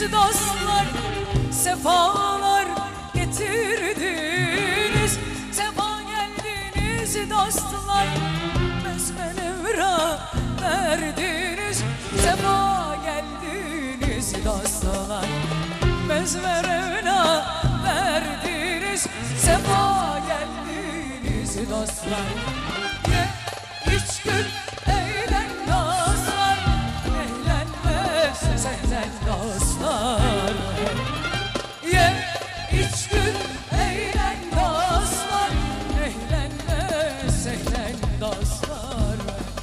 dostlar, sefalar getirdiniz. Sefa geldiniz dostlar, mezmenevra verdiniz. Sefa geldiniz dostlar, mezmenevra verdiniz. Sefa geldiniz dostlar. Ye, iç, gül, eğlen dostlar, eğlenme, sehlen dostlar. Ye, iç, gül, eğlen dostlar, eğlenme, sehlen dostlar.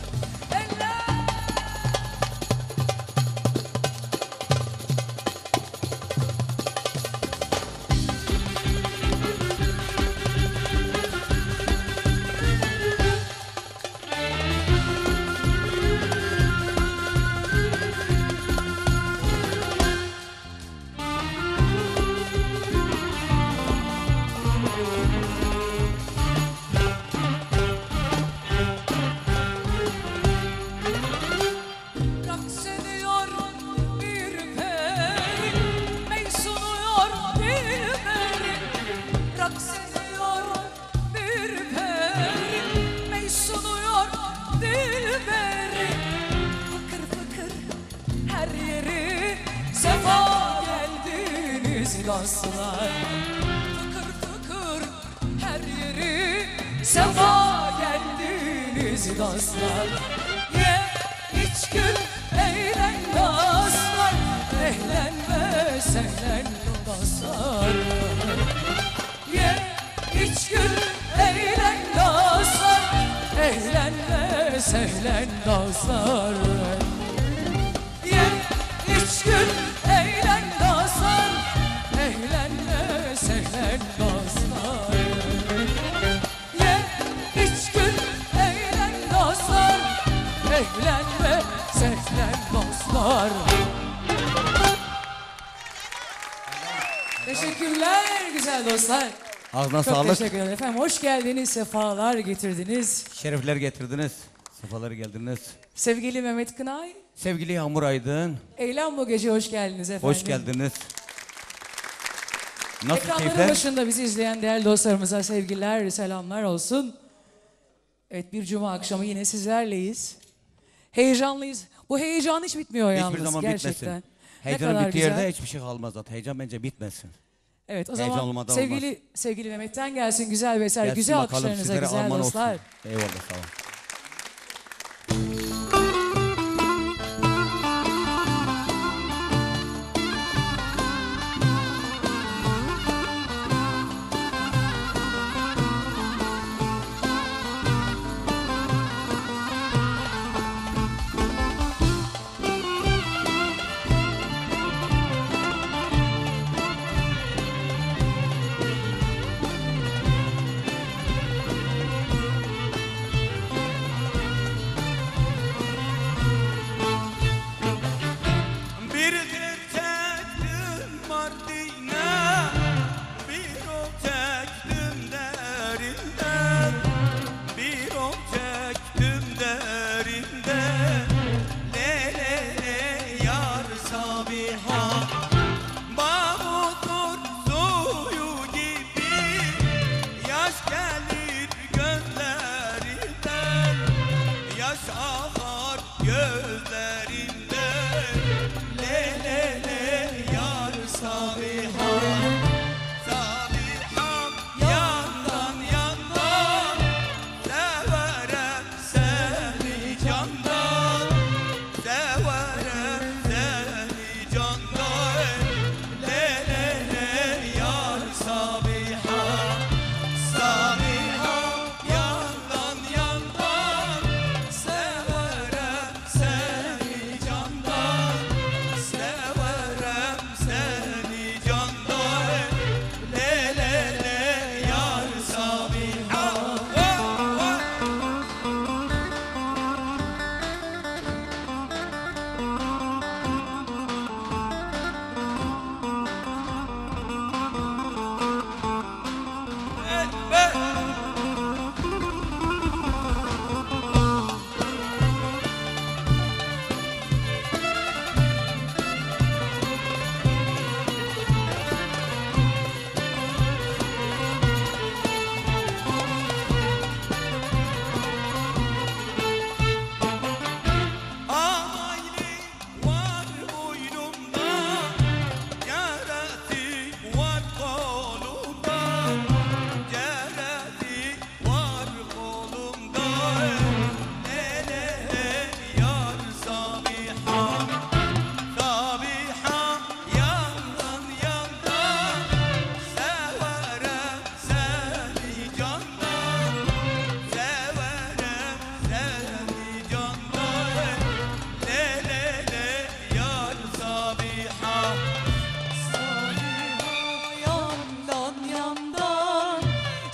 Dostlar, fıkır fıkır her yeri sefa geldiniz dostlar. Ye, iç, gül, eğlen dostlar, eğlenme, sehlen dostlar. Ye, iç, gül, eğlen dostlar, eğlenme, sehlen dostlar. Ye, iç, gül, eğlen dostlar, eğlenme, sehlen dostlar. Ye, iç, gül, eğlen dostlar, eğlenme, sehlen dostlar. Teşekkürler güzel dostlar. Ağzına Çok sağlık. teşekkür ederim efendim. Hoş geldiniz, sefalar getirdiniz. Şerefler getirdiniz. Sefaları geldiniz. Sevgili Mehmet Kınay. Sevgili Yağmur Aydın. Eylem bu gece hoş geldiniz efendim. Hoş geldiniz. Nasıl Ekranların keyifler? başında bizi izleyen değerli dostlarımıza sevgiler, selamlar olsun. Evet, bir cuma akşamı yine sizlerleyiz. Heyecanlıyız. Bu heyecan hiç bitmiyor yalnız. Hiçbir zaman gerçekten. bitmesin. Ne Heyecanın kadar bittiği yerde güzel. hiçbir şey kalmaz zaten. Heyecan bence bitmesin. Evet, o Heyecan zaman olmadan sevgili Mehmet'ten gelsin güzel bir eser. Gelsin Güzel bakalım, alkışlarınıza sizlere güzel armağan dostlar. olsun. Eyvallah, sağ olun.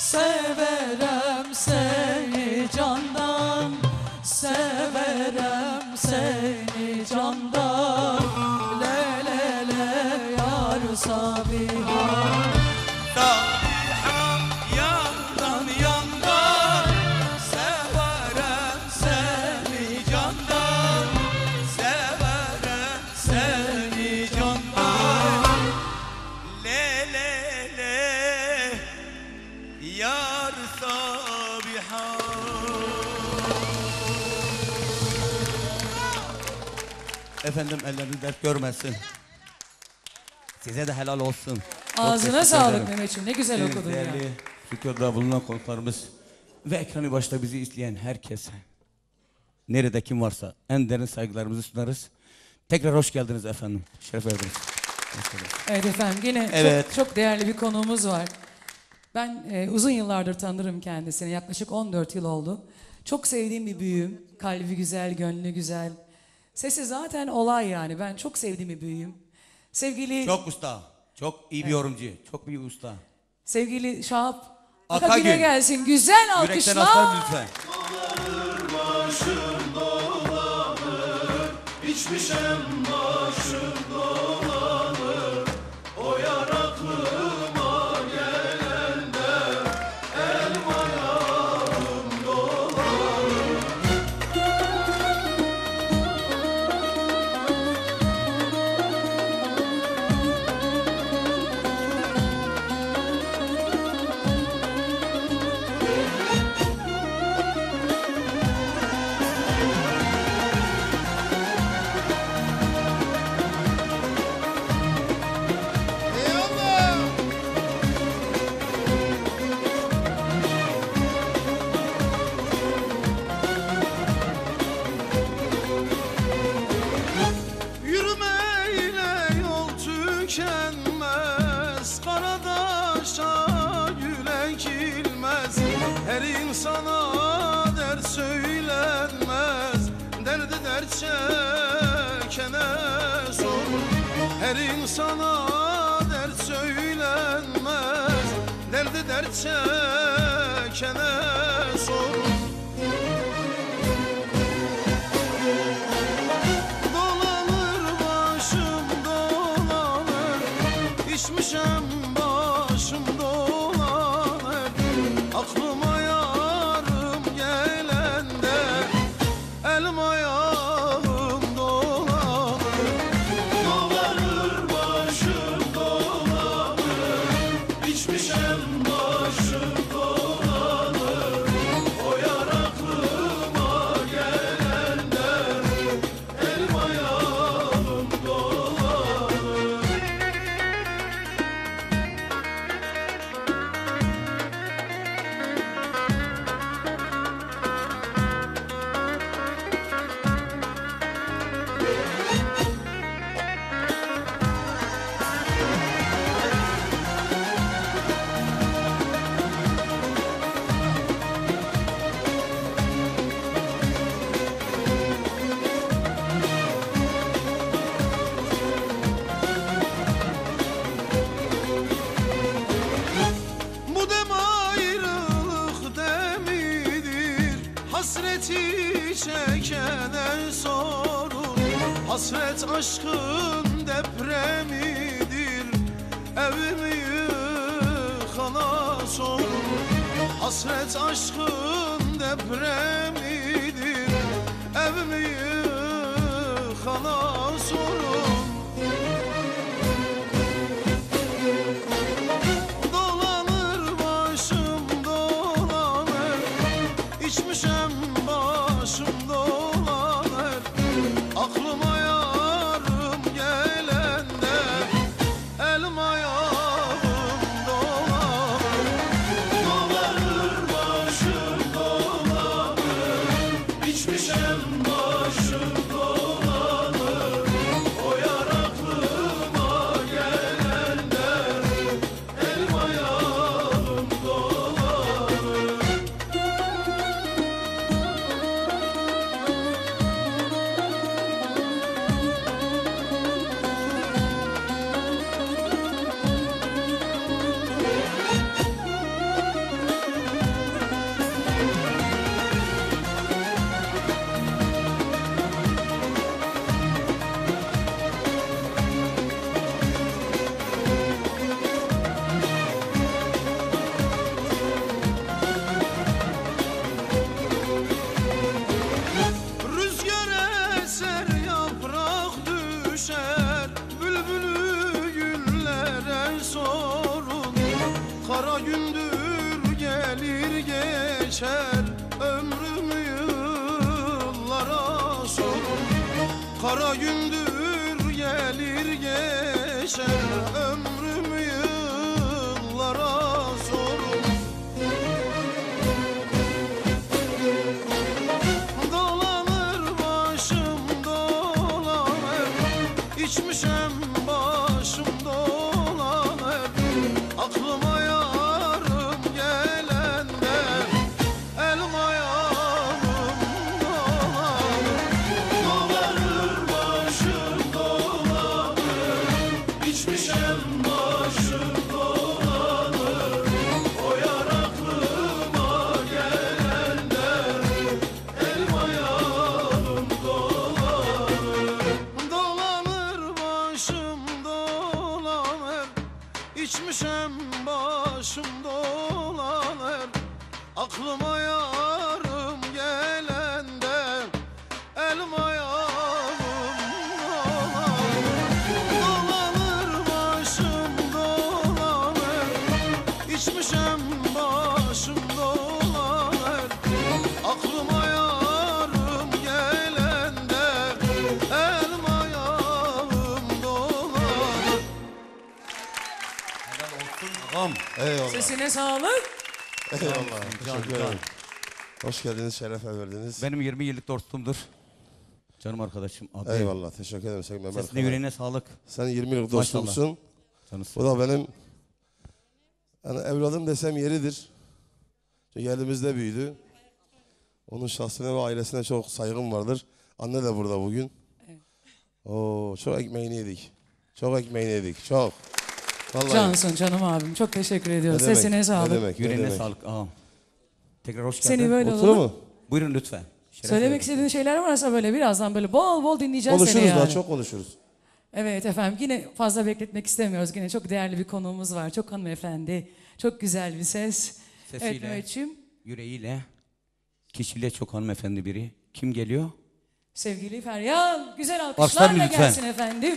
Severem seni candan, severem seni candan. Le le le yar Sabiha. Sabiha yandan yandan, severem seni candan, severem seni candan. Le le le yar Sabiha. Efendim elleriniz dert görmesin. Size de helal olsun. Çok Ağzına teşekkür sağlık ederim. Mehmetciğim, ne güzel Evet, okudun ya. değerli stüdyoda bulunan konuklarımız ve ekranı başta bizi izleyen herkese, nerede kim varsa en derin saygılarımızı sunarız. Tekrar hoş geldiniz efendim. Şeref verdiniz. Hoş geldiniz. Evet efendim, yine Evet. çok değerli bir konuğumuz var. Ben uzun yıllardır tanırım kendisini. Yaklaşık 14 yıl oldu. Çok sevdiğim bir büyüğüm. Kalbi güzel, gönlü güzel. Sesi zaten olay yani. Ben çok sevdiğim bir büyüğüm. Sevgili Çok usta. Çok iyi bir yorumcu. Çok büyük usta. sevgili Şahap Akagün. Akagün'e gelsin. Güzel Yürekten alkışlar. aslan lütfen. İçmişem başım dolanır, o yar aklıma gelende elim ayağım dolanır. Yürümeyle yol tükenmez, Karadaş'a gül ekilmez. Her insana dert söylenmez, derdi dert çekene sor. Her insana dert söylenmez, derdi dert çekene sor. Dolanır başım dolanır, içmişem başım dolanır. Aklıma yarım gelende elim ayağım dolanır. Dolanır başım dolanır, içmişem başım dolanır. O yar aklıma gelende elim ayağım dolanır. Bu dem ayrılık demidir, hasreti çekene sorun. Hasret aşkın depremidir, evimi yıkana sorun. Hasret aşkın depremidir, evimi yıkana sorun. Dolanır başım dolanır, içmişem başım dolanır. Aklıma yarım gelende elim ayağım dolanır. Dolanır başım dolanır, içmişem başım dolanır. Kara gündür gelir geçer ömrümü yıllara sor. Kara gündür gelir geçer ömrümü yıllara sor. Dolanır başım dolanır, içmişem başım dolanır. Aklıma yarım gelende elim ayağım dolanır. Dolanır başım dolanır, içmişem başım dolanır. O yar aklıma gelende elim ayağım dolanır. Dolanır başım dolanır, içmişem başım dolanır. Aklıma yarım gelende elim ayağım dolanır. Dolanır başım dolanır, içmişem başım dolanır. Aklıma yarım gelende elim ayağım dolanır. Ağam. Eyvallah. Sesine sağlık. Eyvallah. Teşekkür ederim. Hoş geldiniz, şeref verdiniz. Benim 20 yıllık dostumdur. Canım arkadaşım. Abi. Eyvallah. Teşekkür ederim. Sevgili Mehmet Sesine Kara. yüreğine sağlık. Sen 20 yıllık Maşallah. dostumsun. Canısın. Bu da benim yani evladım desem yeridir. Çünkü elimizde büyüdü. Onun şahsına ve ailesine çok saygım vardır. Anne de burada bugün. Evet. Oo, çok ekmeğini yedik. Çok ekmeğini yedik. Çok. Vallahi. Cansın canım abim. Çok teşekkür ediyoruz. Ne demek, Sesine ne sağlık. demek, ne Yüreğine demek. sağlık ağam. Tekrar hoş geldin. Seni böyle Oturur alalım. mu? Buyurun lütfen. Şeref Söylemek verdiniz. istediğin şeyler varsa böyle birazdan böyle bol bol dinleyeceğiz seni Konuşuruz yani. daha çok konuşuruz. Evet efendim yine fazla bekletmek istemiyoruz. Yine çok değerli bir konuğumuz var. Çok hanımefendi. Çok güzel bir ses. Evet Sesiyle, Mehmetciğim. yüreğiyle, kişiliği çok hanımefendi biri. Kim geliyor? Sevgili Feryal. Güzel Alkışlar alkışlarla mı lütfen? gelsin efendim.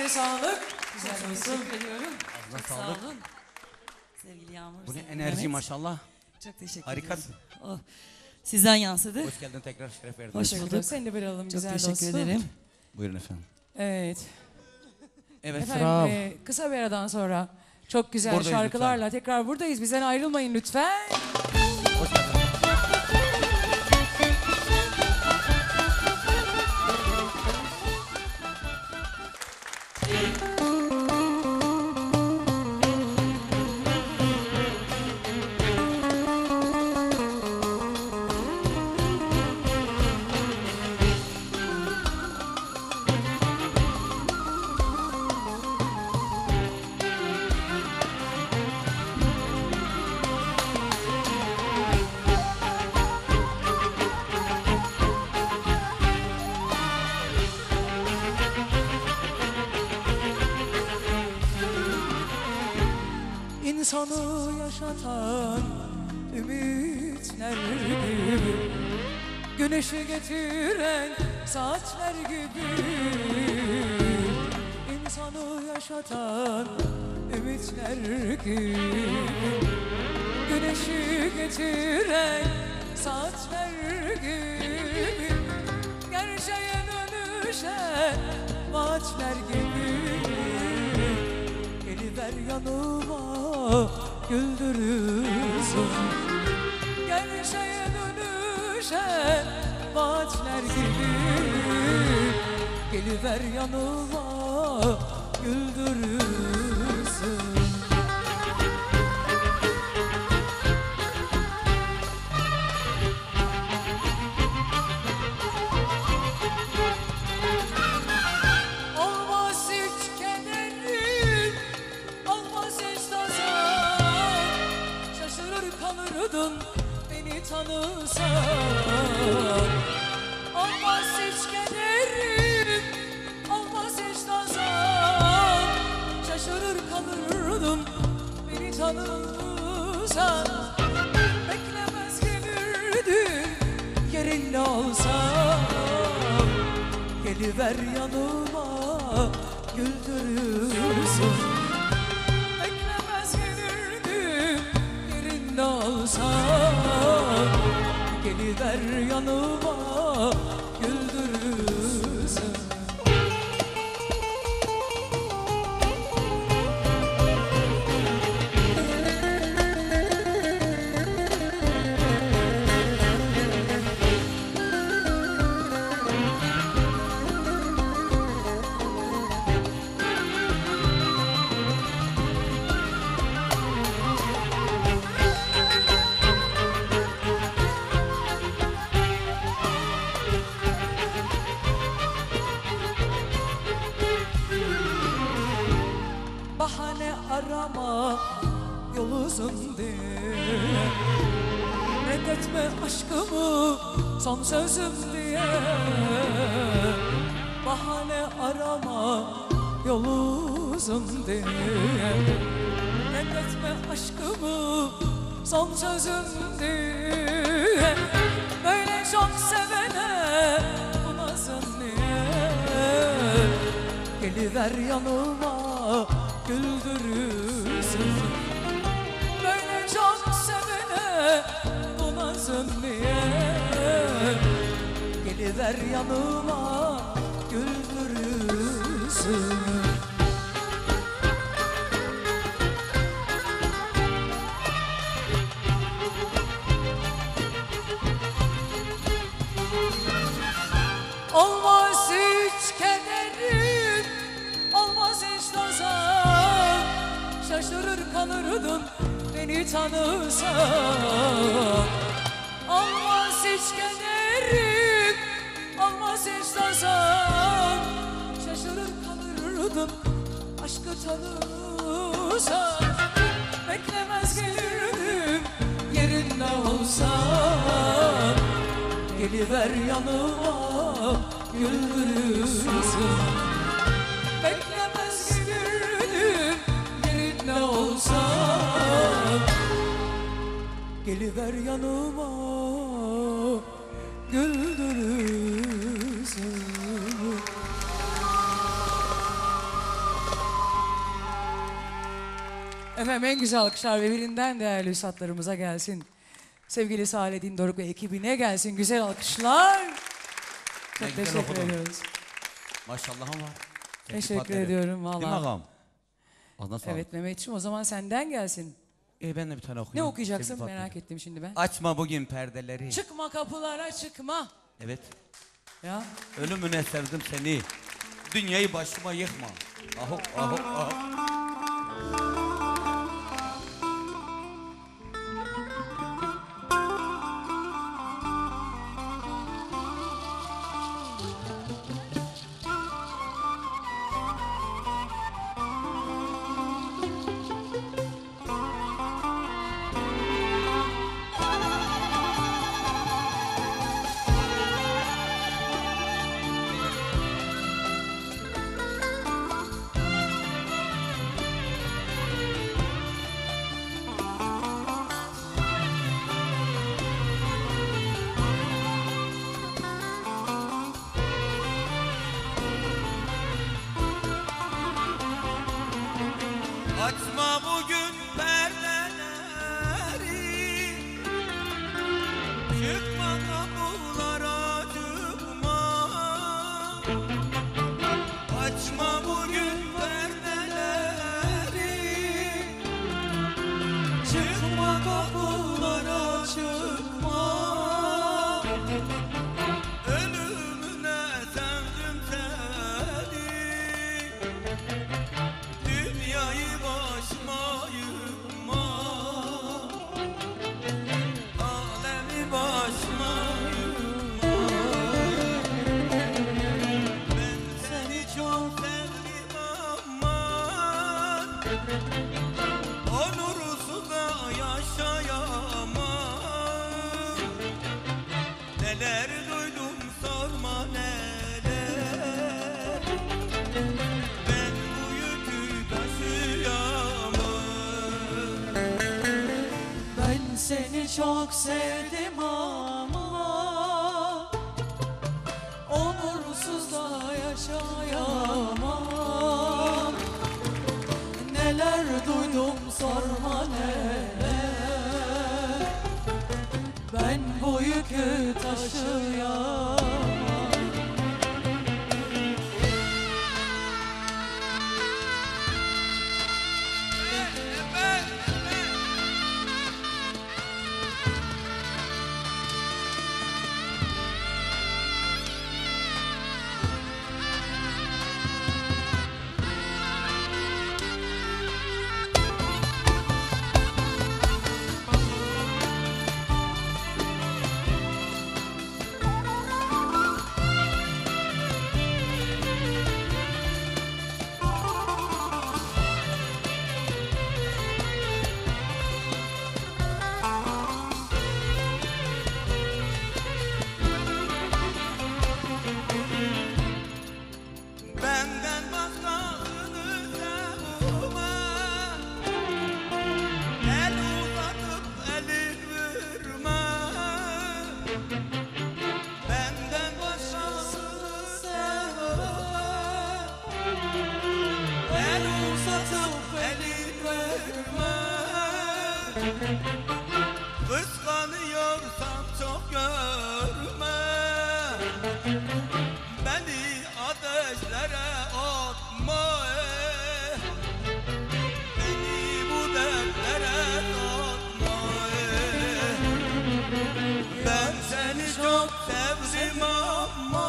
Ellerinize sağlık. Güzel olsun. Teşekkür ediyorum. Çok sağ sağlık. olun. Sevgili Yağmur. Bu ne sevgili enerji Mehmet. maşallah. Çok teşekkür Harikasın. ederim. Oh, sizden yansıdı. Hoş geldin tekrar şeref verdiniz. Hoş bulduk. Seni de bir alalım Çok güzel teşekkür dostum. ederim. Buyurun efendim. Evet. Evet Efendim sıra. kısa bir aradan sonra çok güzel Buradayız şarkılarla tekrar buradayız. Bizden ayrılmayın lütfen. Hoş geldin. İnsanı yaşatan ümitler gibi, güneşi getiren saatler gibi. İnsanı yaşatan ümitler gibi, güneşi getiren saatler gibi. Gerçeğe dönüşen vaatler gibi. Geliver yanıma güldürürsün. Gerçeğe dönüşen vaatler gibi. Geliver yanıma güldürürsün. Olmaz hiç kederin, olmaz hiç tasan. Şaşırır kalırdın beni tanısan. Olmaz hiç kederin, olmaz hiç tasan. Şaşırır kalırdım beni tanısan. Beklemez gelirdin yerinde olsam. Geliver yanıma güldürürsün. Beklemez gelirdim yerinde olsam. Geliver yanıma güldürürsün. Bahane arama yol uzun diye. Reddetme aşkımı son sözüm diye. Bahane arama yol uzun diye. Reddetme aşkımı son sözüm diye. Böyle çok sevene bu nasıl niye? Geliver yanıma güldürürsün. Böyle çok sevene bu nasıl niye? Geliver yanıma güldürürsün. Olmaz hiç kederin, olmaz hiç tasan. Şaşırır kalırdın beni tanısan. Olmaz hiç kederin, olmaz hiç tasan. Şaşırır kalırdın aşkı tanısan. Beklemez gelirdim yerinde olsan. Geliver yanıma güldürürsün. Beklemez gelirdim yerinde olsan. Geliver yanıma güldürürsün. Efendim en güzel alkışlar ve birinden değerli üstadlarımıza gelsin. Sevgili Saadettin Doruk ve ekibine gelsin. Güzel alkışlar. Çok Ne güzel teşekkür okudun. ediyoruz. Maşallahım var. Teşekkür ediyorum Değil mi valla. ağam? Ağzına sağlık. Evet Mehmetciğim o zaman senden gelsin. Ben de bir tane Ne okuyayım. okuyacaksın Sevgili Fatih. merak ettim şimdi ben. Açma bugün perdeleri. Çıkma kapılara çıkma. Evet. Ya Ölümüne sevdim seni. Dünyayı başıma yıkma. Aho aho aho. Açma bugün perdeleri. Çıkma kapılara çıkma. Açma bugün perdeleri. Çıkma kapılara çıkma. Ölümüne sevdim seni. Dünyayı başıma yıkma. Alemi başıma yıkma. Ben seni çok sevdim aman. Onursuz da yaşayamam. Neler duydum sorma neler. Ben bu yükü taşıyamam. Ben seni çok sevdim ama onursuz da yaşayamam. Neler duydum sorma neler. Ben bu yükü taşıyamam. Benden başkasını sevme. El uzatıp elin verme. Benden başkasını sevme. El uzatıp elin verme. Kıskanıyorsam çok görme. Beni ateşlere atma. Beni bu dertlere atma. Ben seni çok sevdim ama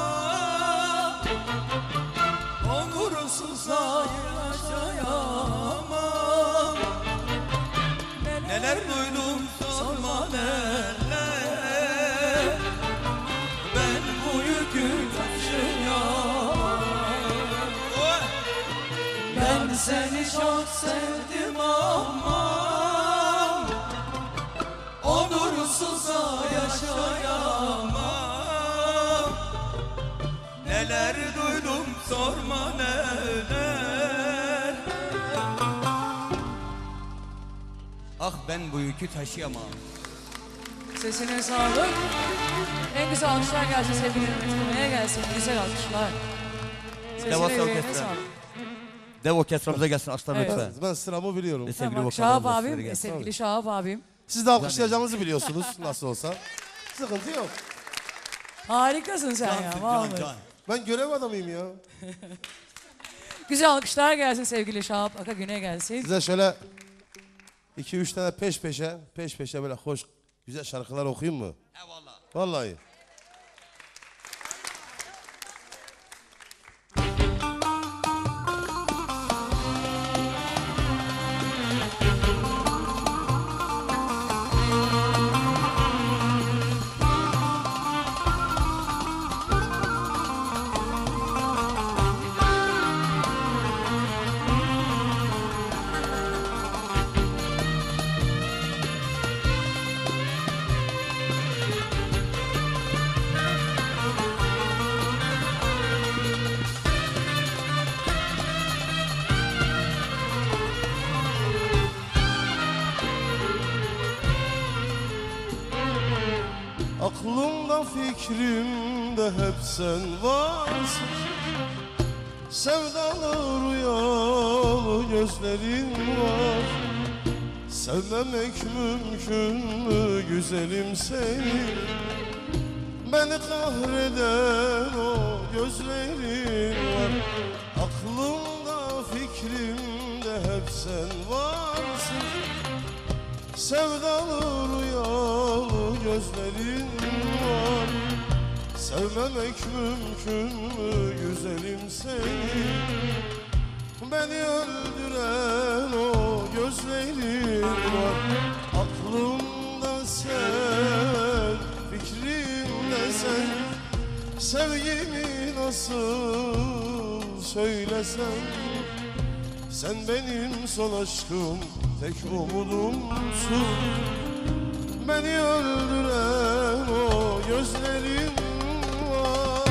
onursuz yaşayamam. Neler duydum sorma neler. Ben bu yükü taşıyamam. Ben seni çok sevdim ama onursuz da yaşayamam. Neler duydum sorma neler. Ah ben bu yükü taşıyamam. sesine sağlık. En güzel alkışlar gelsin sevgili yönetmenine gelsin. Güzel alkışlar. Sesine Devasa yüreğine orkestra. sağlık. Dev orkestramıza gelsin aslan Evet. lütfen. Ben sıramı biliyorum. Sevgili Tamam, vokallerimiz Şahap sizlere abim, gelsin. sevgili Şahap abim. Siz de alkışlayacağınızı biliyorsunuz nasıl olsa. Sıkıntı yok. Harikasın sen ya, vallahi. Ben görev adamıyım ya. Güzel alkışlar gelsin sevgili Şahap Akagün'e gelsin. Size şöyle 2-3 tane peş peşe böyle hoş güzel şarkılar okuyayım mı? Eyvallah. Vallahi. Aklımda fikrimde hep sen varsın. Sevdalı rüyalı gözlerin var. Sevmemek mümkün mü güzelim seni? Beni kahreden o gözlerin var. Aklımda fikrimde hep sen varsın. Sevdalı rüyalı gözlerin var. Sevmemek mümkün mü güzelim seni? Beni öldüren o gözlerin var. Aklımda sen, fikrimde sen. Sevgimi nasıl söylesem? Sen benim son aşkım, tek umudumsun. Beni öldüren o gözlerin var.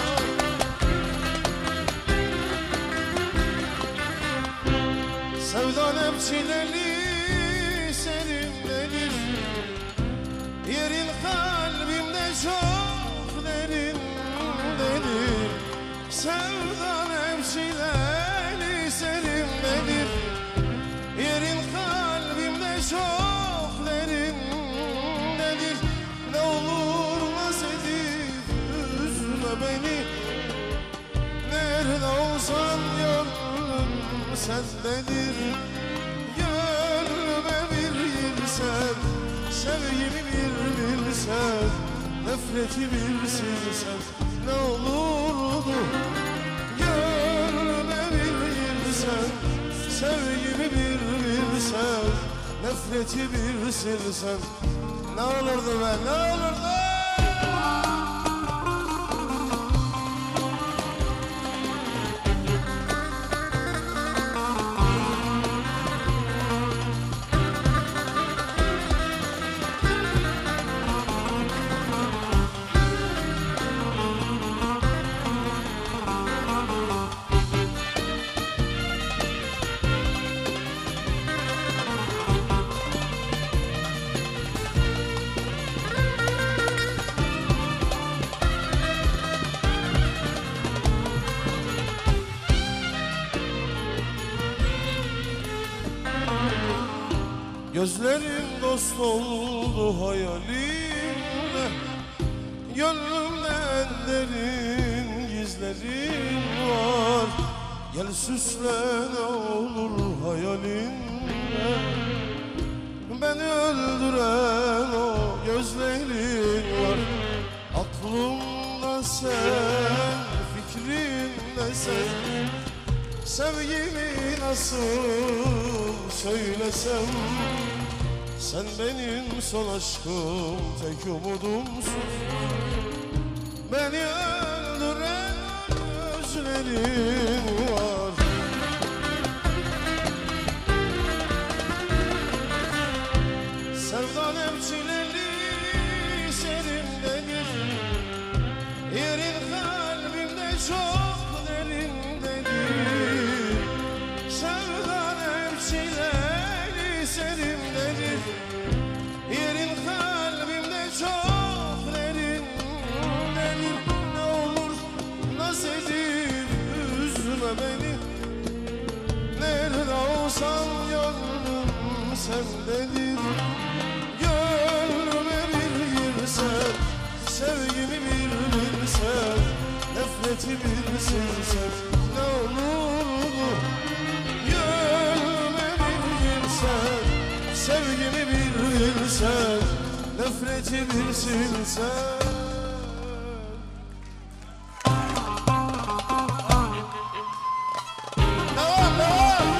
Sevdan hep çileli, serindedir. Yerin kalbimde çok derindedir. Sevdan hep çileli, serindedir. Yerin kalbimde çok derindedir. Ne olur naz edip üzme beni. Nerede olsan gönlüm sendedir. Gönlüme bir girsen, sevgimi bir bilsen, nefreti bir silsen ne olurdu? Gönlüme bir girsen, sevgimi bir bilsen, nefreti bir silsen ne olurdu be, ne olurdu? Gözlerim dost oldu hayalimle. Gönlümde en derin gizlerin var. Gel süsle ne olur hayalinle. Beni öldüren o gözlerin var. Aklımda sen, fikrimde sen. Sevgimi nasıl söylesem? Sen benim son aşkım, tek umudumsun. Beni öldüren gözlerin var. Sevdan hep çileli, serindedir. Yerin kalbimde çok derindedir. Sevdan hep çileli, serindedir. Yerin kalbimde çok derindedir. Ne olur naz edip nefreti bir silsen ne olurdu? Gönlüme bir girsen, sevgimi bir bilsen, nefreti bir silsen. Devam, devam.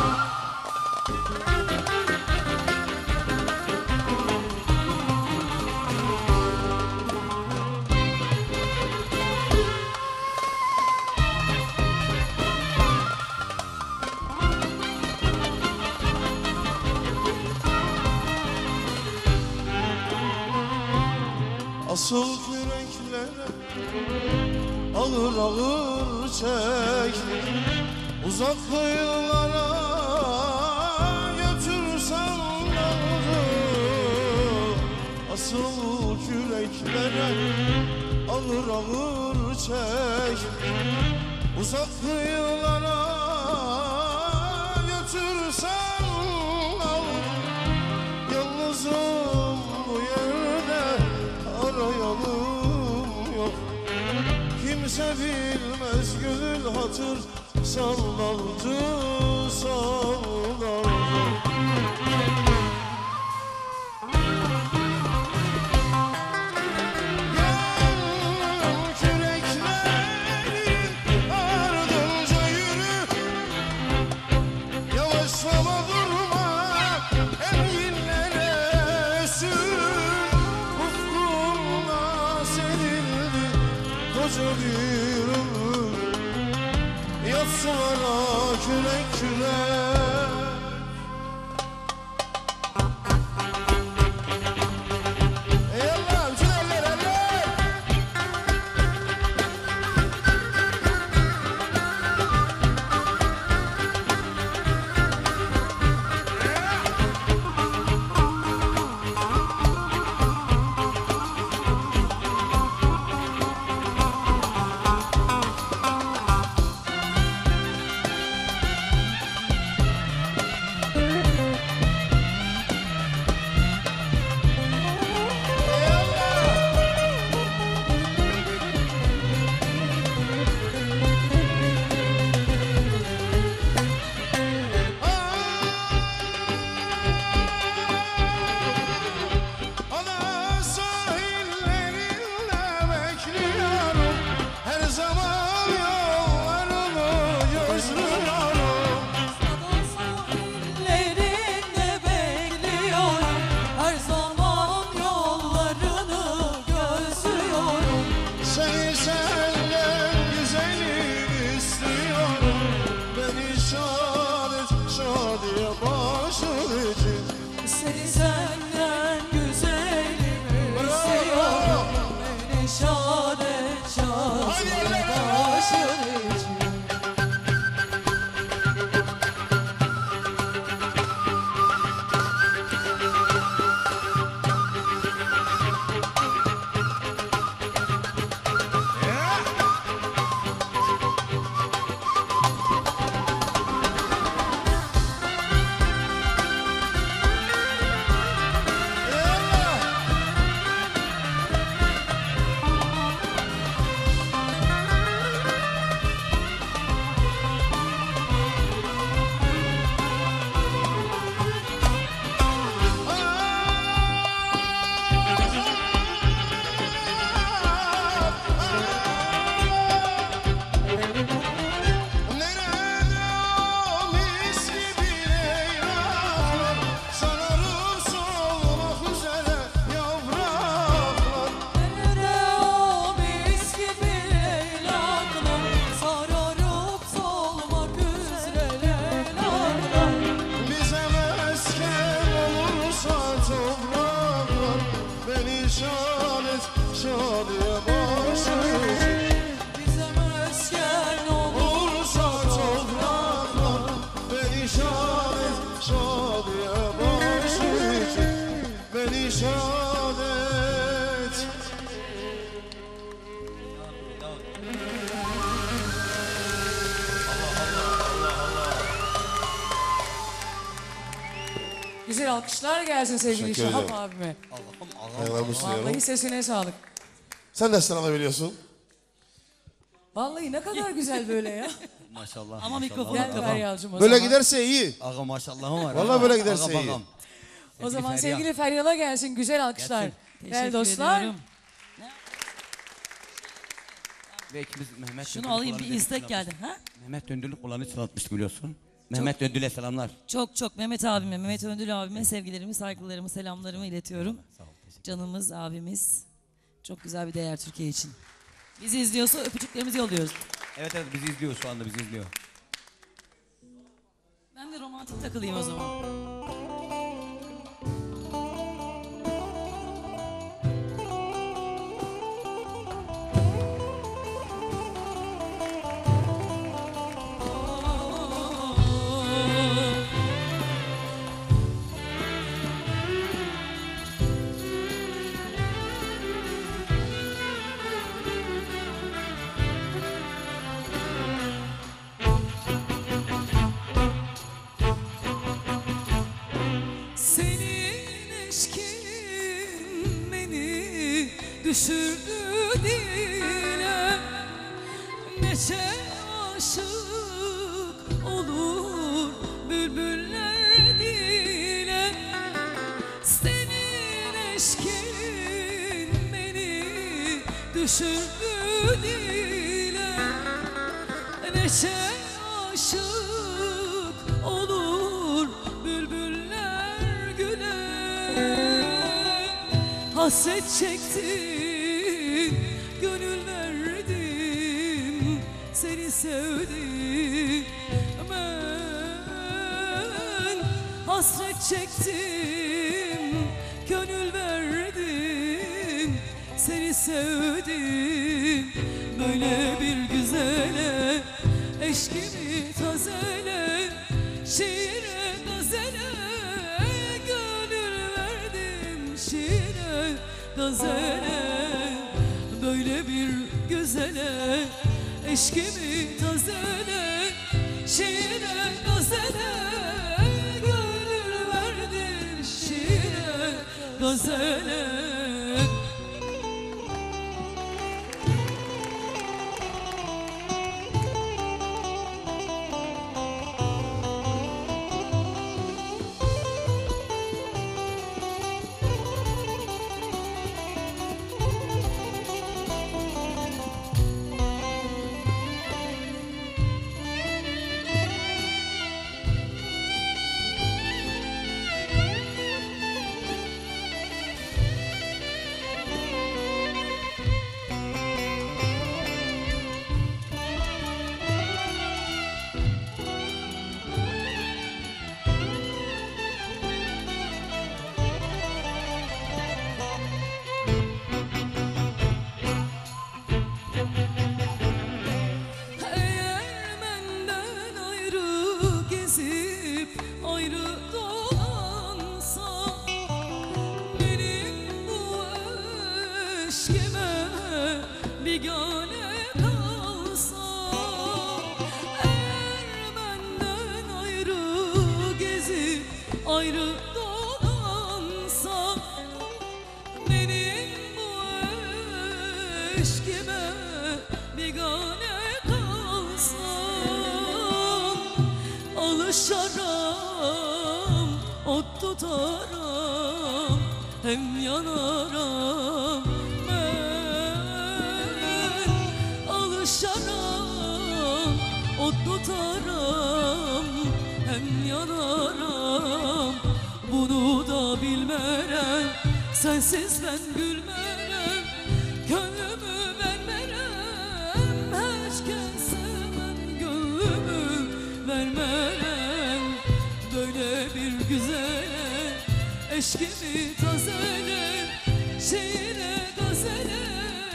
Asıl yüreklere ağır ağır çek, uzak kıyılara götürsen ağrı. Asıl yüreklere ağır ağır çek, uzak kıyılara götürsen ağrı. Yalnızım bu yerde arayanım yok, kimse bilmez gönül hatır sallandı sallandı. Yanım küreklerin ardınca yürü, yavaşlama durma, enginlere sür. Ufkuna serildi koca bir ömür, yatsılara kürek kürek. Ey Allah, bütün eller eller. Ana sahillerinde bekliyorum, her zaman yollarını gözlüyorum. Sahillerinde bekliyorum, her zaman yollarını gözlüyorum. Seni senden güzelim istiyorum, beni şad et şadiye başın için. Seni senden güzelim Bravo! istiyorum, beni şad et şad Hadi eller! başın için. Nerede o misli bir Leyla'lar, sararıp solmak üzere yapraklar. Nerede o mis gibi leylaklar, sararıp solmak üzere leylaklar. Bize mesken olursa topraklar, beni şad et şadiye başın için. Bize mesken Olursa topraklar, beni şad et şadiye başın için. Beni şad et. Güzel alkışlar gelsin sevgili Teşekkür Şahap ederim. abime. Ayağlarımı siliyorum. Vallahi sesine sağlık. Sen de alabiliyorsun. Vallahi ne kadar güzel böyle ya. Maşallah. Ama maşallah. mikrofonu Gel kapat. Feryal'cığım o Böyle zaman. giderse iyi. Aga maşallahım var. Vallahi ha. böyle giderse Aga iyi. bagam. O zaman Feryal. sevgili Feryal'a gelsin güzel alkışlar. Gelsin. Değerli Teşekkür dostlar. ediyorum. Ve ikimiz Mehmet Şunu Döndür'ün alayım, bir kulağını istek çalatmıştık. geldi. Ha? Mehmet Döndür'ün kulağını çalatmıştık biliyorsun. Mehmet Döndür'e selamlar. Çok Mehmet abime, Mehmet Öndül abime sevgilerimi, saygılarımı, selamlarımı iletiyorum. Canımız abimiz. Çok güzel bir değer Türkiye için. Bizi izliyorsa öpücüklerimizi yolluyoruz. Evet bizi izliyor şu anda bizi izliyor. Ben de romantik takılayım o zaman. Senin eşkin beni düşürdü dile. Neçe aşık olur bülbüller dile. Senin eşkin beni düşürdü dile. Neçe aşık olur bülbüller güle. Hasret çektim, gönül verdim, seni sevdim ben. Hasret çektim, gönül verdim, seni sevdim. Böyle bir güzele, eşkimi tazele, şiire gazele, gönül verdim şiire gazele. Böyle bir güzele, eşkimi tazele, şiire gazele, gönül verdim şiire gazele. Eğer benden ayrı gezip ayrı dolansam, benim bu eşkime bigane kalsam. Eğer benden ayrı gezip ayrı dolansam, benim bu eşkime bigane kalsam. Alışaram, ot tutaram, hem yanaram ben. Alışaram, ot tutaram, hem yanaram. Bunu da bilmerem, sensiz ben gülmerem, gönlümü vermerem, hiç kimseden gönlümü vermerem. Böyle bir güzele, eşkimi tazele, şiire gazele,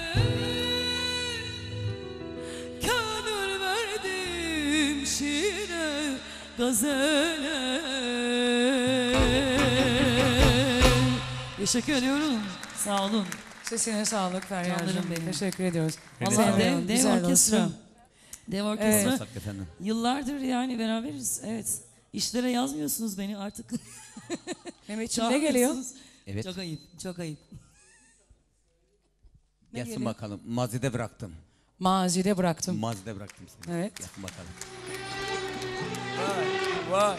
gönül verdim şiire gazele. Teşekkür ediyorum. Sağ olun. Sesine sağlık Feryal'cığım. Canlarım benim. Teşekkür ediyoruz. Vallahi Sevgili dev güzel orkestra. dostum. Dev orkestra. Sak efendim. Yıllardır yani beraberiz. Evet. İşlere yazmıyorsunuz beni artık. Mehmetciğim ne geliyor? Çağırmıyorsunuz. Evet. Çok ayıp, çok ayıp. Gelsin geliyor? bakalım. Mazide bıraktım. Mazide bıraktım. Mazide bıraktım seni. Evet. Yapın bakalım. Vay.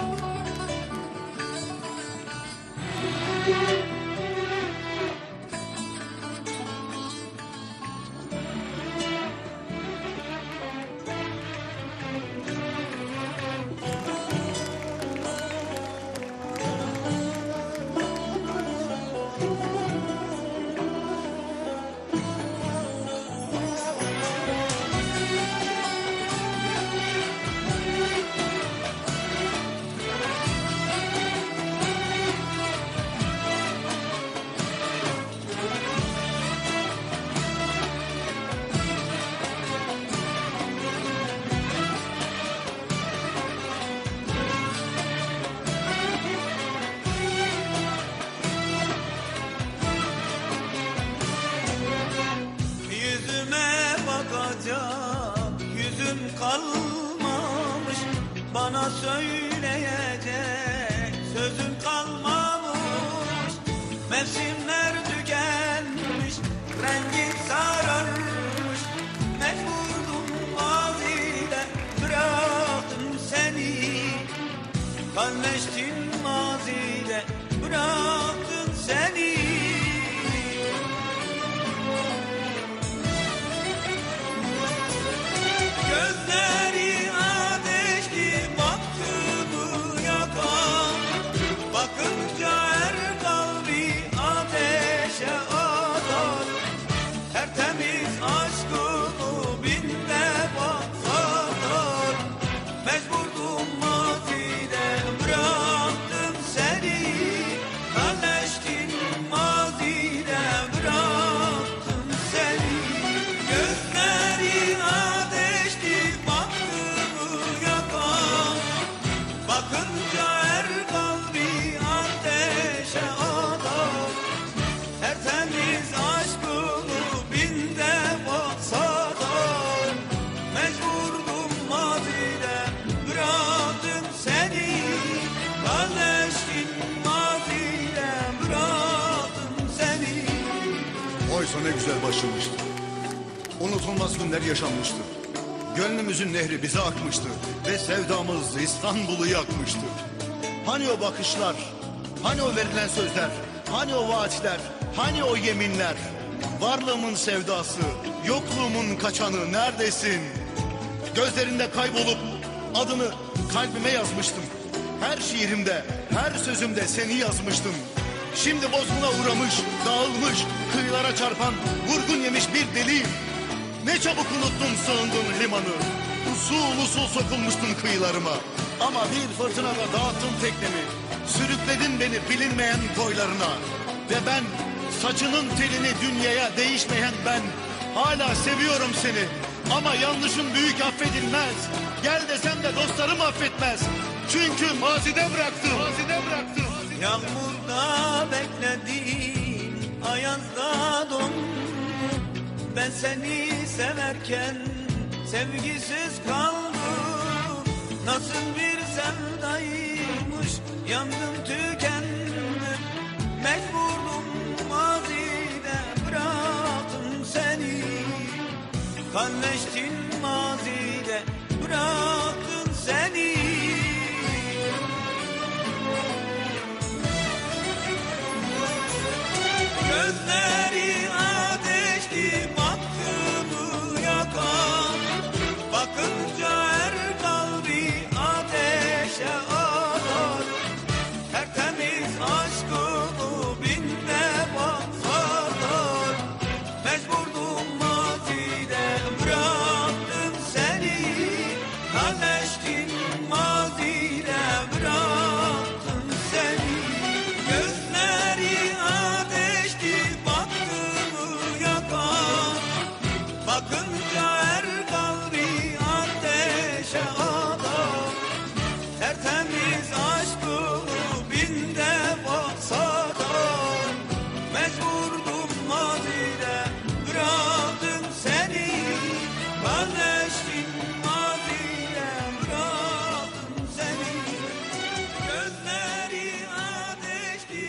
Yüzüme bakacak yüzün kalmamış, bana söyleyecek sözün kalmamış. Mevsimler tükenmiş, rengi sararmış, mecburdum mazide bıraktım seni. Kalleştin mazide bıraktım seni. Gözleri ateşli, baktığımı yakan, bakınca her kalbi ateşe atar. Tertemiz aşkımı bin defa satar. Mecburdum mazide bıraktım seni. Kalleştin mazide bıraktım seni. Gözleri ateşli, baktığımı yakan, bakınca her kalbi ateşe atar. Tertemiz aşkımı bin defa satar. Mecburdum mazide bıraktım seni. Kalleştin mazide bıraktım seni. Oysa ne güzel başlamıştı. Unutulmaz günler yaşanmıştı. Gönlümüzün nehri bize akmıştı ve sevdamız İstanbul'u yakmıştı. Hani o bakışlar, hani o verilen sözler, hani o vaatler, hani o yeminler. Varlığımın sevdası, yokluğumun kaçanı neredesin? Gözlerinde kaybolup adını kalbime yazmıştım. Her şiirimde, her sözümde seni yazmıştım. Şimdi bozguna uğramış, dağılmış, kıyılara çarpan, vurgun yemiş bir deliyim. Ne çabuk unuttun sığındığın limanı. Usul usul sokulmuştun kıyılarıma. Ama bir fırtınada dağıttın teknemi. Sürükledin beni bilinmeyen koylarına. Ve ben, saçının telini dünyaya değişmeyen ben, hala seviyorum seni. Ama yanlışın büyük affedilmez. Gel desem de dostlarım affetmez. Çünkü mazide bıraktım. Mazide bıraktım. Yağmurda bekledim, ayazda dondum. Ben seni severken sevgisiz kaldım. Nasıl bir sevdaymış, yandım tükendim. Mecburdum mazide bıraktım seni. Kalleştin mazide bıraktım seni. Gözleri ateşli, baktığımı yakan, bakınca her kalbi ateşe atar. Tertemiz aşkımı bin defa satar. Mecburdum mazide bıraktım seni. Kalleştin mazide bıraktım seni. Gözleri ateşli, baktığımı yakan, bakınca her kalbi ateşe atar. Tertemiz aşkımı bin defa satar. Mecburdum mazide bıraktım seni. Kalleştin mazide bıraktım seni. Gözleri ateşli,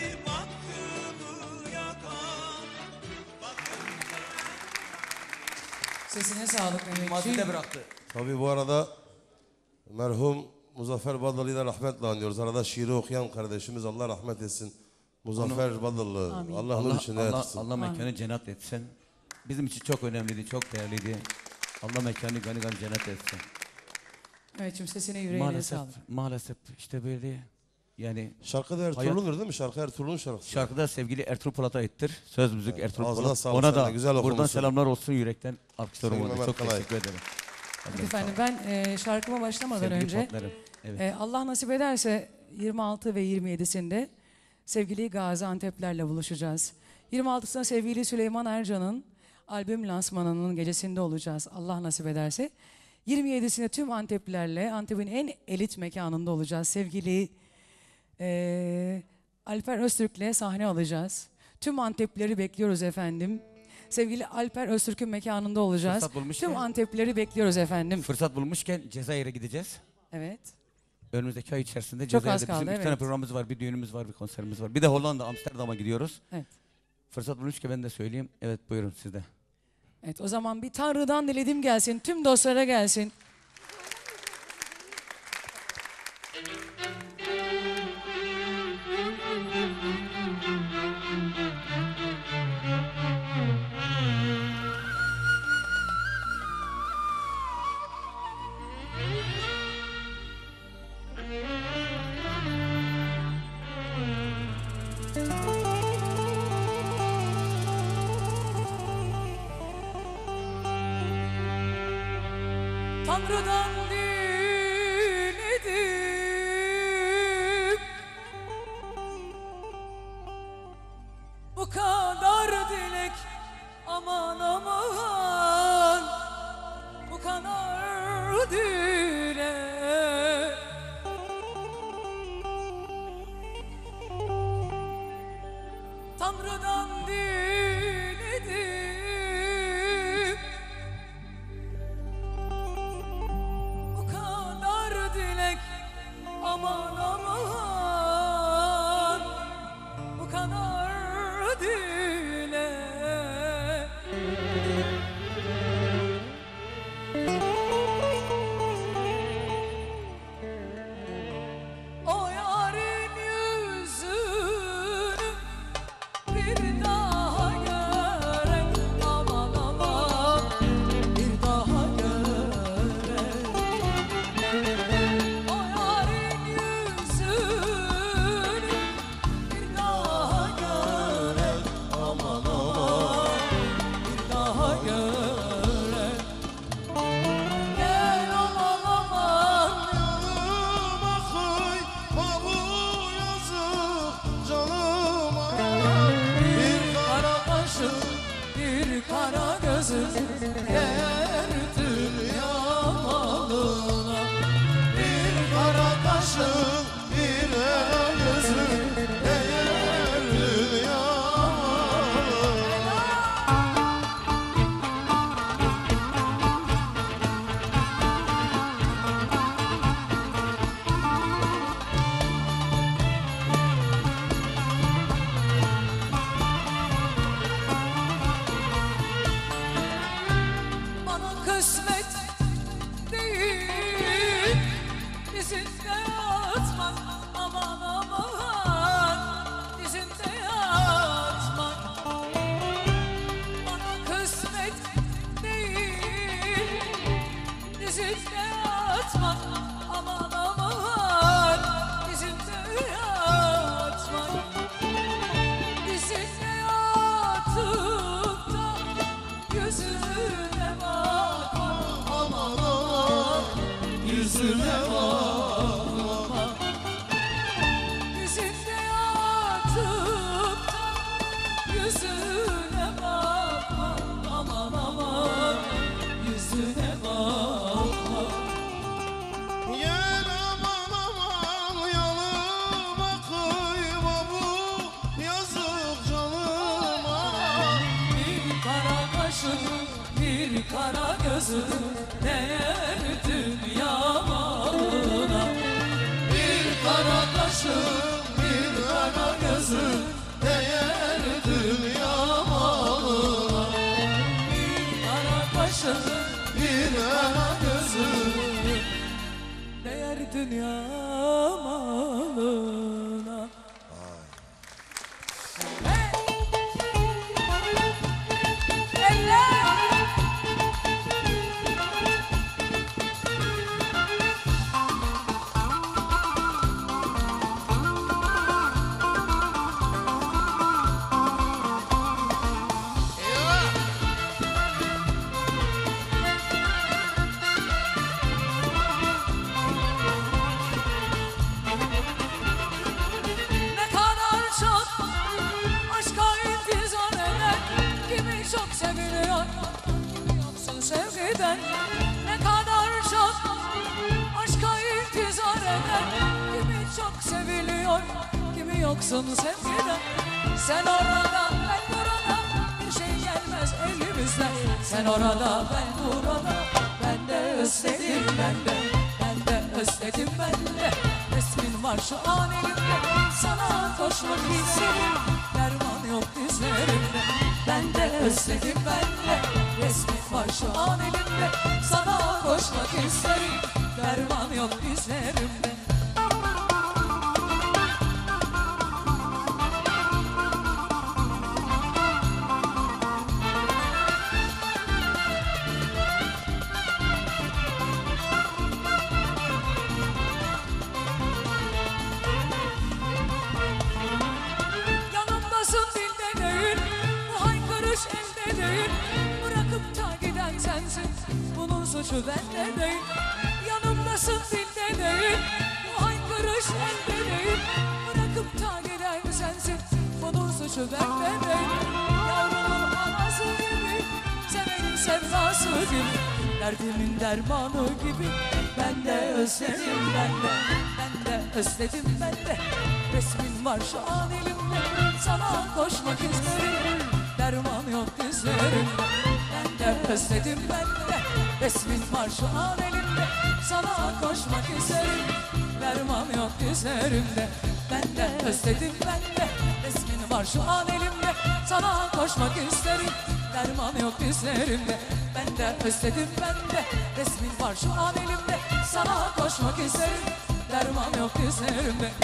baktığımı yakan, bakınca Sesine sağlık Mehmetciğim. Mazide bıraktı. Tabii bu arada merhum Muzaffer Badıllı'yı da rahmetle anıyoruz. Arada şiiri okuyan kardeşimiz, Allah rahmet etsin. Muzaffer Badıllı. Amin. Allah nur içinde yatırsın. Allah mekanı cennet etsin. Bizim için çok önemliydi, çok değerliydi. Allah mekanı gani gani cennet etsin. Mehmetciğim sesine yüreğine sağlık. Maalesef işte böyle yani Şarkı da Ertuğrul'dur değil mi? Şarkı Ertuğrul'un şarkısı. şarkıda sevgili Ertuğrul Polat'a aittir. Söz müzik Ertuğrul Ağzına Polat. sağlık Ona sana, da güzel buradan okumuşsun. selamlar olsun yürekten. Alkışlarım Sayın oldu. Mehmet Çok Kalay. teşekkür ederim. Efendim ben şarkıma başlamadan Sevgili önce partnerim. Evet. Allah nasip ederse 26 ve 27'sinde sevgili Gaziantep'lerle buluşacağız. 26'sında sevgili Süleyman Ercan'ın albüm lansmanının gecesinde olacağız Allah nasip ederse. 27'sinde tüm Anteplilerle Antep'in en elit mekanında olacağız. Sevgili Alper Öztürk'le sahne alacağız. Tüm Anteplileri bekliyoruz efendim. Sevgili Alper Öztürk'ün mekanında olacağız. Fırsat bulmuşken- Tüm Anteplileri bekliyoruz efendim. Fırsat bulmuşken Cezayir'e gideceğiz. Evet. Önümüzdeki ay içerisinde Çok az Cezayir'de kaldı, bizim 2 evet. tane programımız var, bir düğünümüz var, bir konserimiz var. Bir de Hollanda, Amsterdam'a gidiyoruz. Evet. Fırsat bulmuşken ben de söyleyeyim. Evet buyurun sizde. Evet o zaman bir Tanrı'dan diledim gelsin. Tüm dostlara gelsin. Tanrı'dan diledim bu kadar dilek aman aman bu kadar dilek Tanrı'dan diledim bu kadar dilek aman aman bu kadar dilek o yarın yüzünü bir daha görek aman aman bir daha görek o yarın yüzünü bir daha görek aman aman bir daha görek gel aman aman Yanıma koy, babu yazık canıma. bir kara kaşın bir kara gözün değer dünya malına bir kara kaşın Bir kara gözün değer dünya malına. bana kısmet değil dizinde yatmak aman aman dizinde yatmak bana kısmet değil dizinde yatmak aman aman dizinde yatmak dizinde yatıp da yüzüne bakmak aman aman yüzüne bakmak dizinde yatıp da yüzüne bakmak aman aman yüzüne bakmak Gel aman aman yanıma kıyma bu yazık canıma. bir kara kaşın bir kara gözün değer dünya malına bir kara kaşın bir kara gözün değer dünya malına bir kara kaşın kaşın, bir kara gözün, değer dünya malına. Hey! Eller! Ne kadar çok aşka intizar eden, kimi çok seviliyor, kimi yoksun sevgiden. Ne kadar çok aşka intizar eden, kimi çok seviliyor, kimi yoksun sevgiden. Sen orada, ben burada, bir şey gelmez elimizden. Sen orada, ben burada, ben de özledim, ben de özledim, ben de. Resmin var şu an elimde, sana koşmak isterim, derman yok dizlerimde. Ben de özledim, ben de. Resmin var şu an elimde, sana koşmak isterim, derman yok dizlerimde. Yanımdasın dilde değil, bu haykırış elde değil. Bırakıp da giden sensin, bunun suçu bende değil. Yanımdasın dilde değil, bu haykırış elde değil. Bırakıp da giden sensin, bunun suçu bende değil. Yavrumun anası gibi, sevenin sevdası gibi, derdimin dermanı gibi. Ben de özledim, ben de özledim, ben de. Resmin var şu an elimde, sana koşmak isterim, derman yok dizlerimde. Ben de özledim, ben de. Resmin var şu an elimde, sana koşmak isterim, derman yok dizlerimde. Ben de özledim, ben de. Resmin var şu an elimde, sana koşmak isterim, derman yok dizlerimde. Ben de özledim, ben de. Resmin var şu an elimde, sana koşmak isterim, derman yok dizlerimde.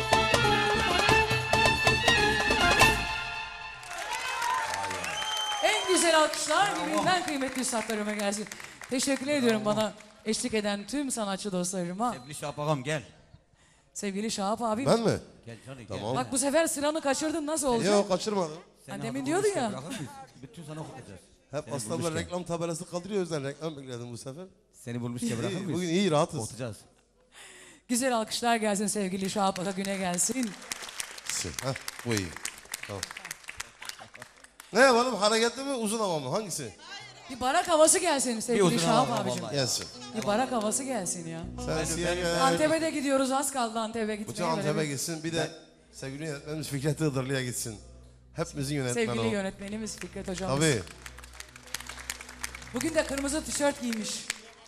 En güzel alkışlar birbirinden kıymetli üstadlarıma gelsin. Teşekkür ediyorum bana eşlik eden tüm sanatçı dostlarıma. Sevgili Şahap ağam gel. Sevgili Şahap abim. Ben mi? Gel canım gel. Tamam. Bak bu sefer sıranı kaçırdın, nasıl olacak? Yok kaçırmadım. Seni demin adamı diyordu işte ya. bırakır mıyız? Bütün sana okutacağız. Hep Seni aslanlar bulmuşken. reklam tabelası kaldırıyor, o yüzden reklam bekledim bu sefer. Seni bulmuşken bırakır mıyız? Bugün iyi rahatız. Okutacağız. Güzel alkışlar gelsin sevgili Şahap Aka Gün'e gelsin. Heh, bu iyi. Tamam. Ne yapalım? Hareketli mi, uzun hava mı? Hangisi? Bir barak havası gelsin sevgili uzun Şahap hava abicim. vallahi. Gelsin. Bir barak havası gelsin ya. Sen siyah Antep'e de gidiyoruz, az kaldı Antep'e gitmeye. Bütün böyle Antep'e bir- gitsin. Bir de sevgili yönetmenimiz Fikret Iğdırlı'ya gitsin. Hepimizin yönetmeni Sevgili o. yönetmenimiz Fikret hocamız. Tabii. Bugün de kırmızı tişört giymiş.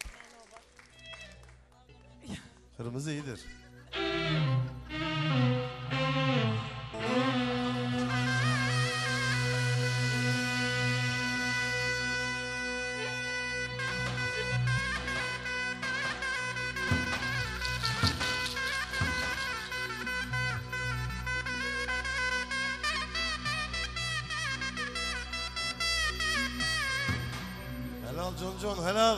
Kırmızı iyidir. Helal John, helal.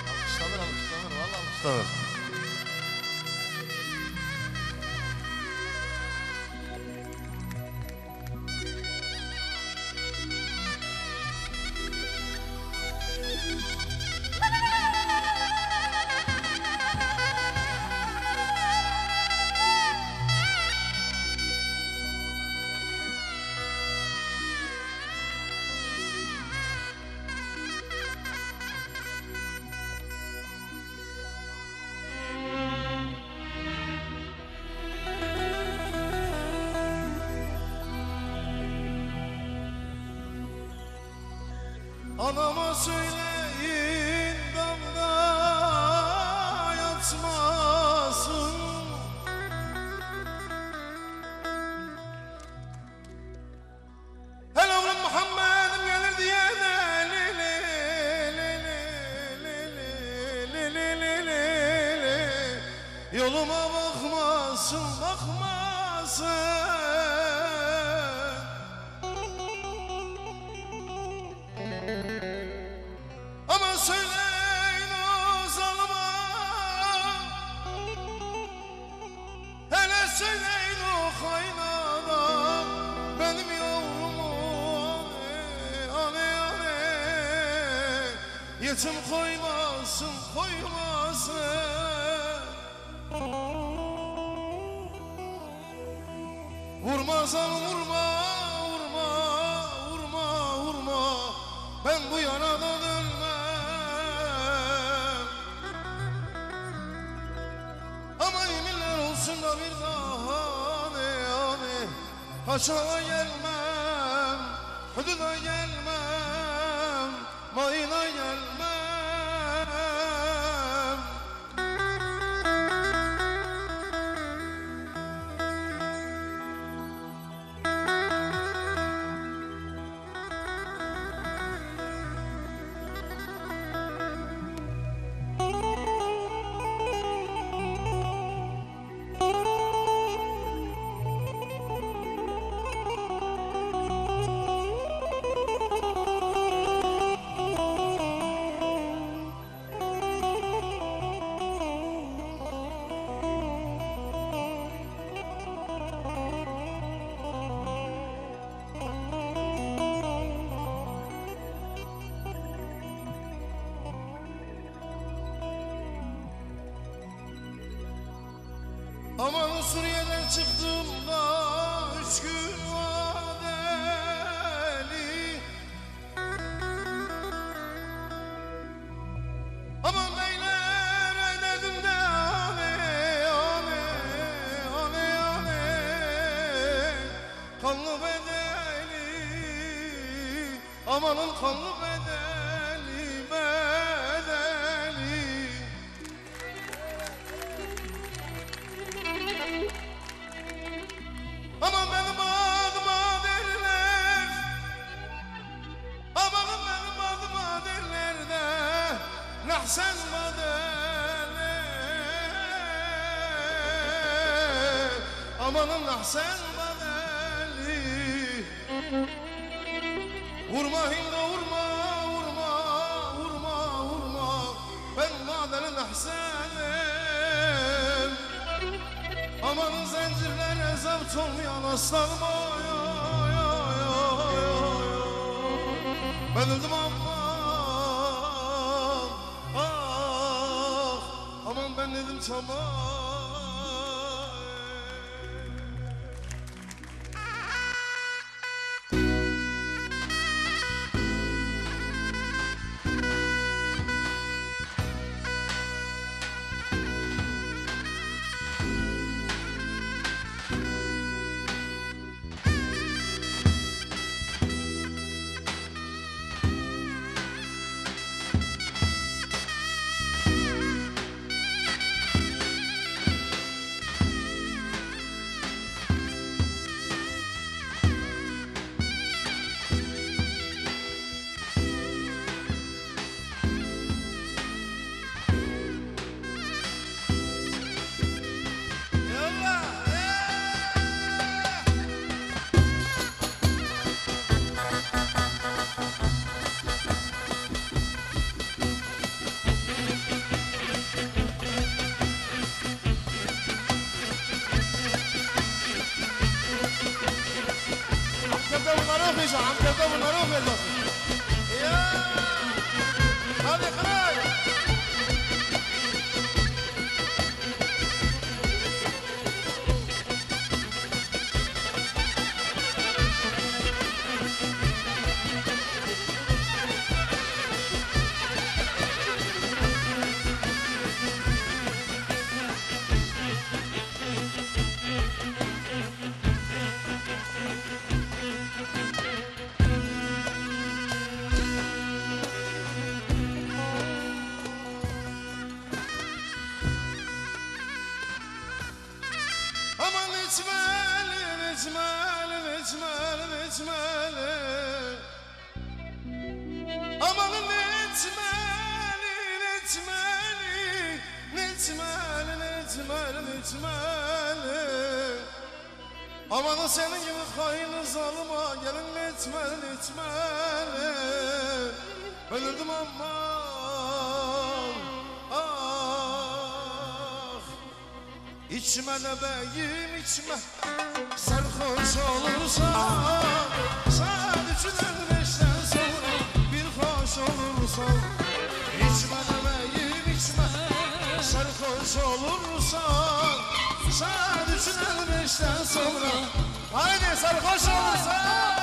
Alkışlanır, valla alkışlanır. Anama söyleyin damda yatmasın. Hele oğlum Muhammed'im gelir diye de yoluma bakmasın, bakmasın. Ama söyleyin o zalıma, hele söyleyin o haynana, benim yavrumu ane ane yetim koymasın, koymasın. Vurma zalim vurma, vurma, vurma, vurma, ben bu yaradan ölmem. Ama yeminler olsun da bir daha ne kaçana gelmem, huduna gelmem, mayına gelmem. Aman Suriye'den çıktığımda 3 gün vadeli. Aman beyler dedim de ane kanlı bedeli. Amanın kanlı bedeli, bedeli. Aman benim adıma derler, aman benim adıma derler de nahsen badeli. Amanın nahsen badeli. Vurma hinga vurma, vurma, vurma, vurma, ben badeli nahsenim. Amanın zincirlere zapt olmayan aslanım, oy, oy, oy, oy, oy. Ben öldüm aman, ah, aman ben dedim tamam. عم تركبوا الناروف يا زلمه يا هذه قرايه etmeli, etmeli, etmeli. Amanın etmeli, etmeli, etmeli, etmeli, etmeli. Amanın senin gibi haini zalıma gelin etmeli, etmeli. Ölürdüm aman, ah. İçme de beyim içme, sarhoş olursan. Saat 3'den 5'ten sonra bir hoş olursan. İçme de beyim içme, sarhoş olursan. Saat 3'den 5'ten sonra haydi sarhoş olursan.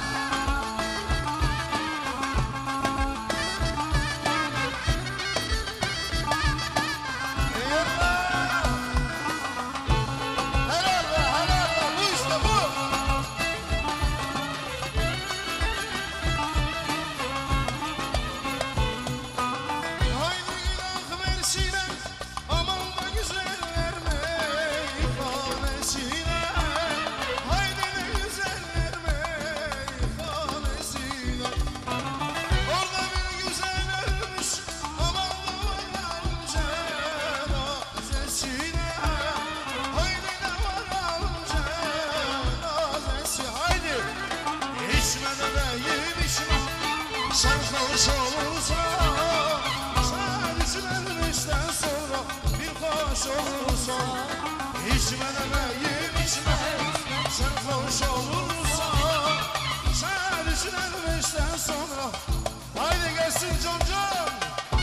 Sarhoş olursan, sadece işten sonra bir hoş olursan. İçme demeyim içme, sarhoş olursan, sadece işten sonra. Haydi gelsin Can Can.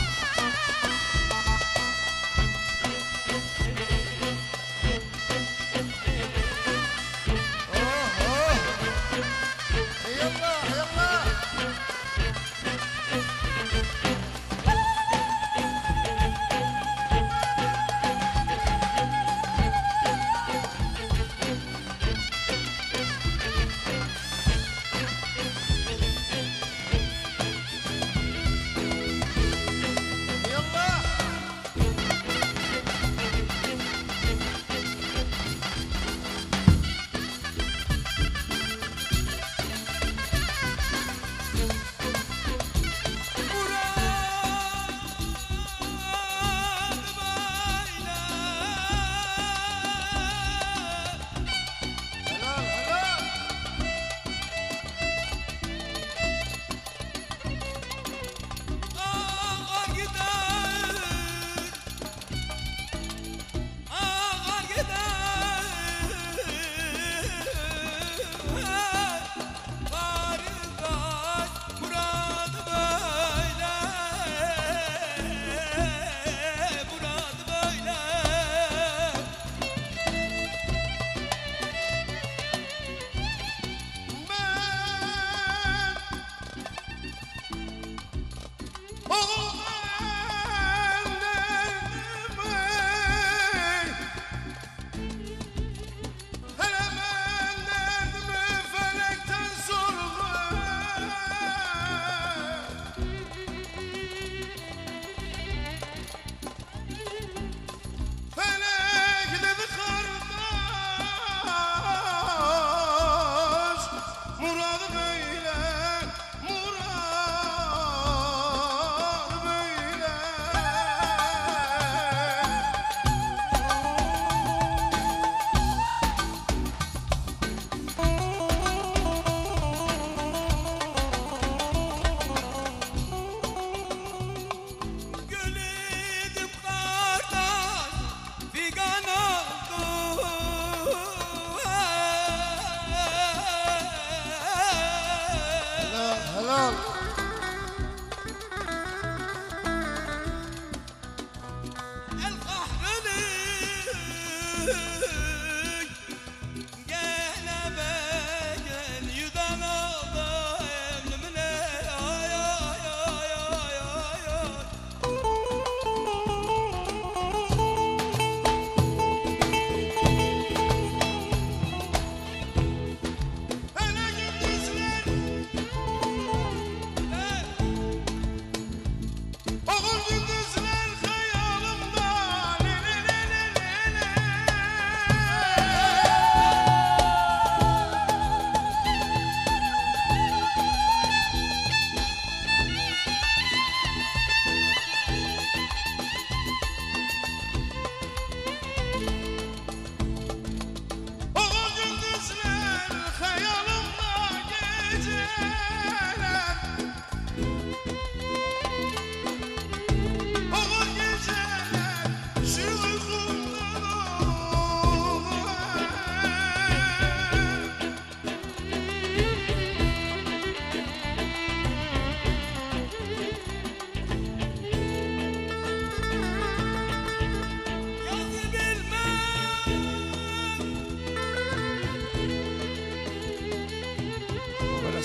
Oh oh. Yallah yallah.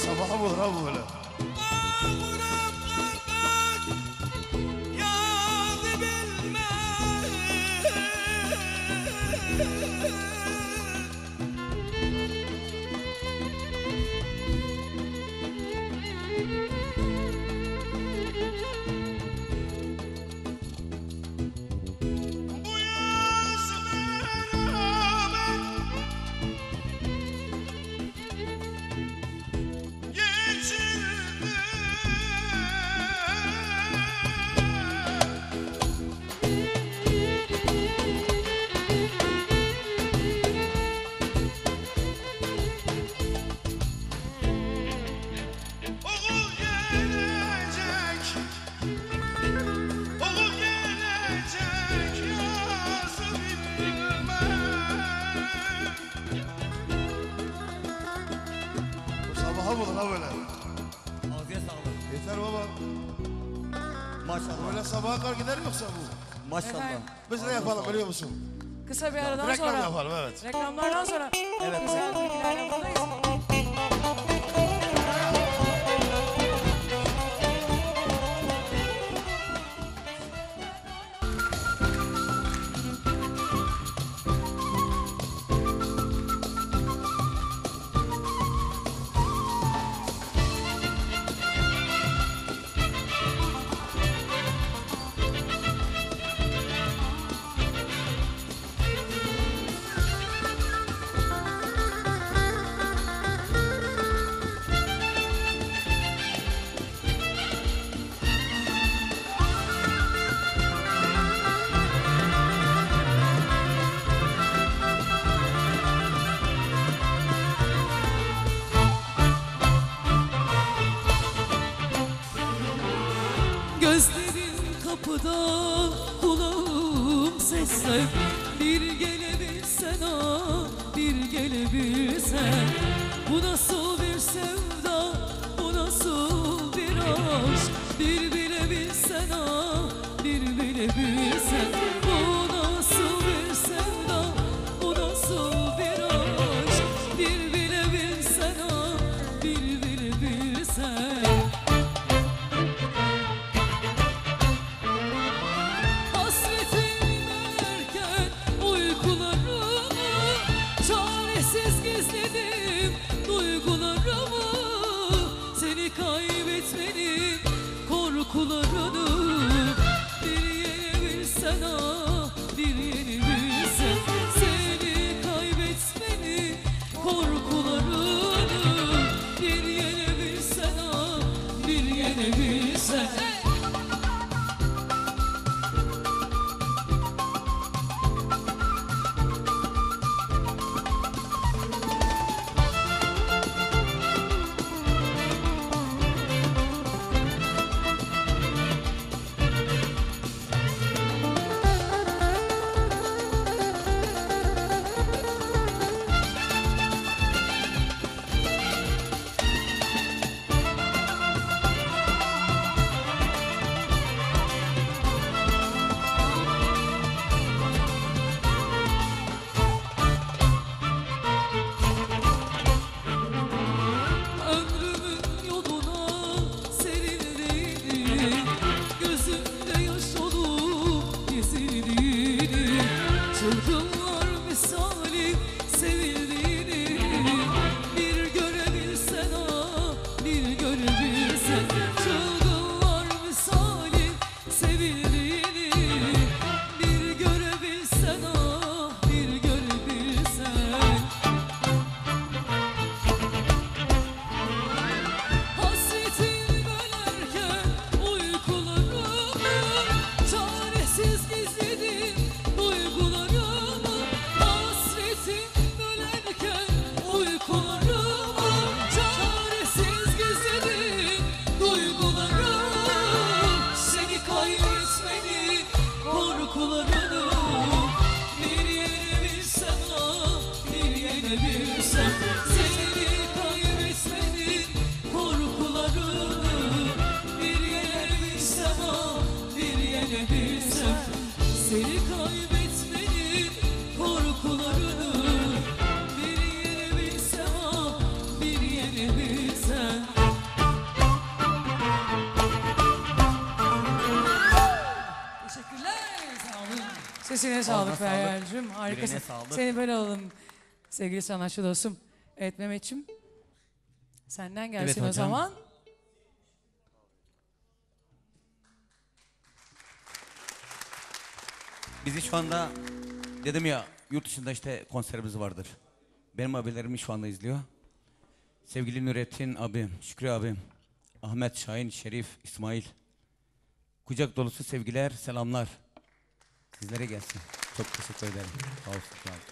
Sabaha mı olur abi böyle? Ağırım kardeş yazı bilmez. Bu yaz beraber Oğul gelecek, oğul gelecek yazı bilmem. Bu sabaha mı olur ha böyle? Ağzıya sağlık. Yeter baba. Maşallah. Böyle sabaha kadar gider mi yoksa bu? Maşallah. Efendim, Biz ne yapalım biliyor musun? kısa bir aradan Reklam sonra, yapalım evet. reklamlardan sonra Evet. güzel türkülerle buradayız. Gözlerin kapıda, kulağım sesler. Bir gelebilsen ah, bir gelebilsen. Bu nasıl bir sevda, bu nasıl bir aşk. Bir bilebilsen ah, bir bilebilsen. Bu nasıl bir sevda, bu nasıl bir aşk. Bir bilebilsen ah, bir bilebilsen. Hasretim erken uykularımı, çaresiz gizledim duygularımı. Sesine sağlık sağlık. Feryal'cığım. Harikasın. Yüreğine sağlık. Seni böyle alalım sevgili sanatçı dostum. Evet Mehmetciğim. Senden gelsin Evet o hocam. zaman. Bizi şu anda dedim ya yurt dışında işte konserimiz vardır. Benim abilerim şu anda izliyor. Sevgili Nurettin abim, Şükrü abim, Ahmet, Şahin, Şerif, İsmail. Kucak dolusu sevgiler, selamlar. Sizlere gelsin. Çok teşekkür ederim. Sağ olsun. Sağ olun.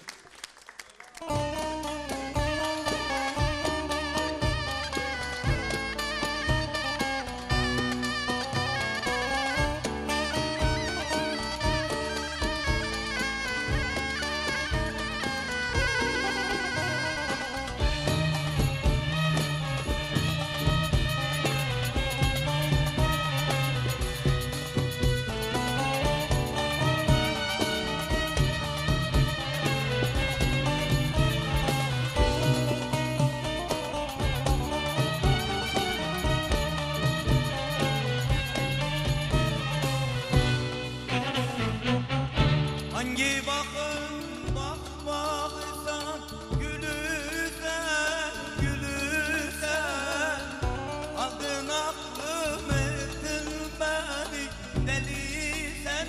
Hangi bakın bakmaksan gülürsen gülürsen aldın aklım ettin beni deli sen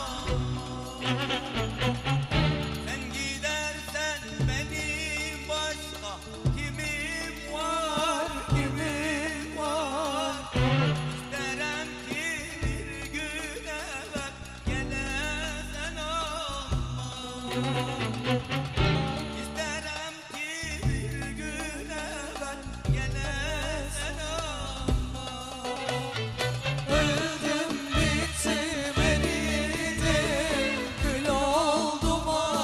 sen gidersen benim başka kimim var kimim var İsterim ki bir gün evvel gelesen İsterim ki bir gün evvel gelesen Öldüm bittim eridim kül oldum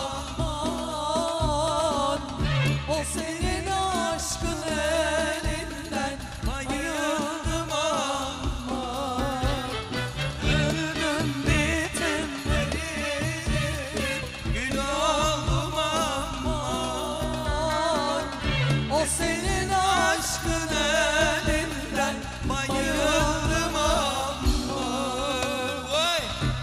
aman. O senin aşkın elinden bayıldım aman. Öldüm bittim eridim Gül oldum aman. O senin aşkın elinden bayıldım aman. Vay!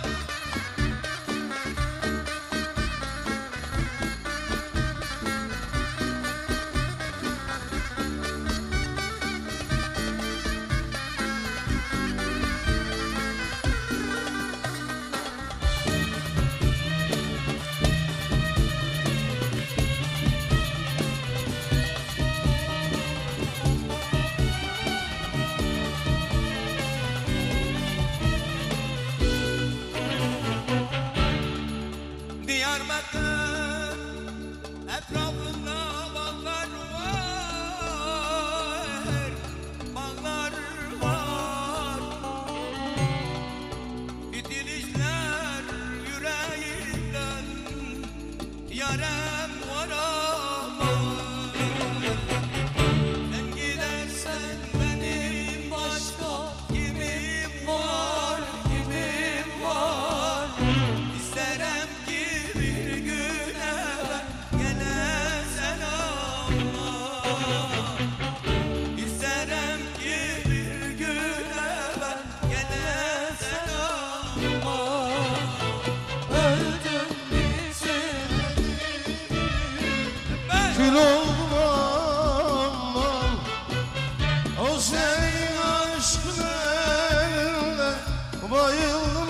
Diyarbakır etrafında bağlar var, bağlar var. Fitilişler yüreğinden yarem var ama sen gidersen benim başka kimim var, kimim var. İsterim ki bir gün evvel gelesen İsterim ki bir gün evvel gelesen Öldüm bittim Kül oldum aman. O senin aşkın elinden bayıldım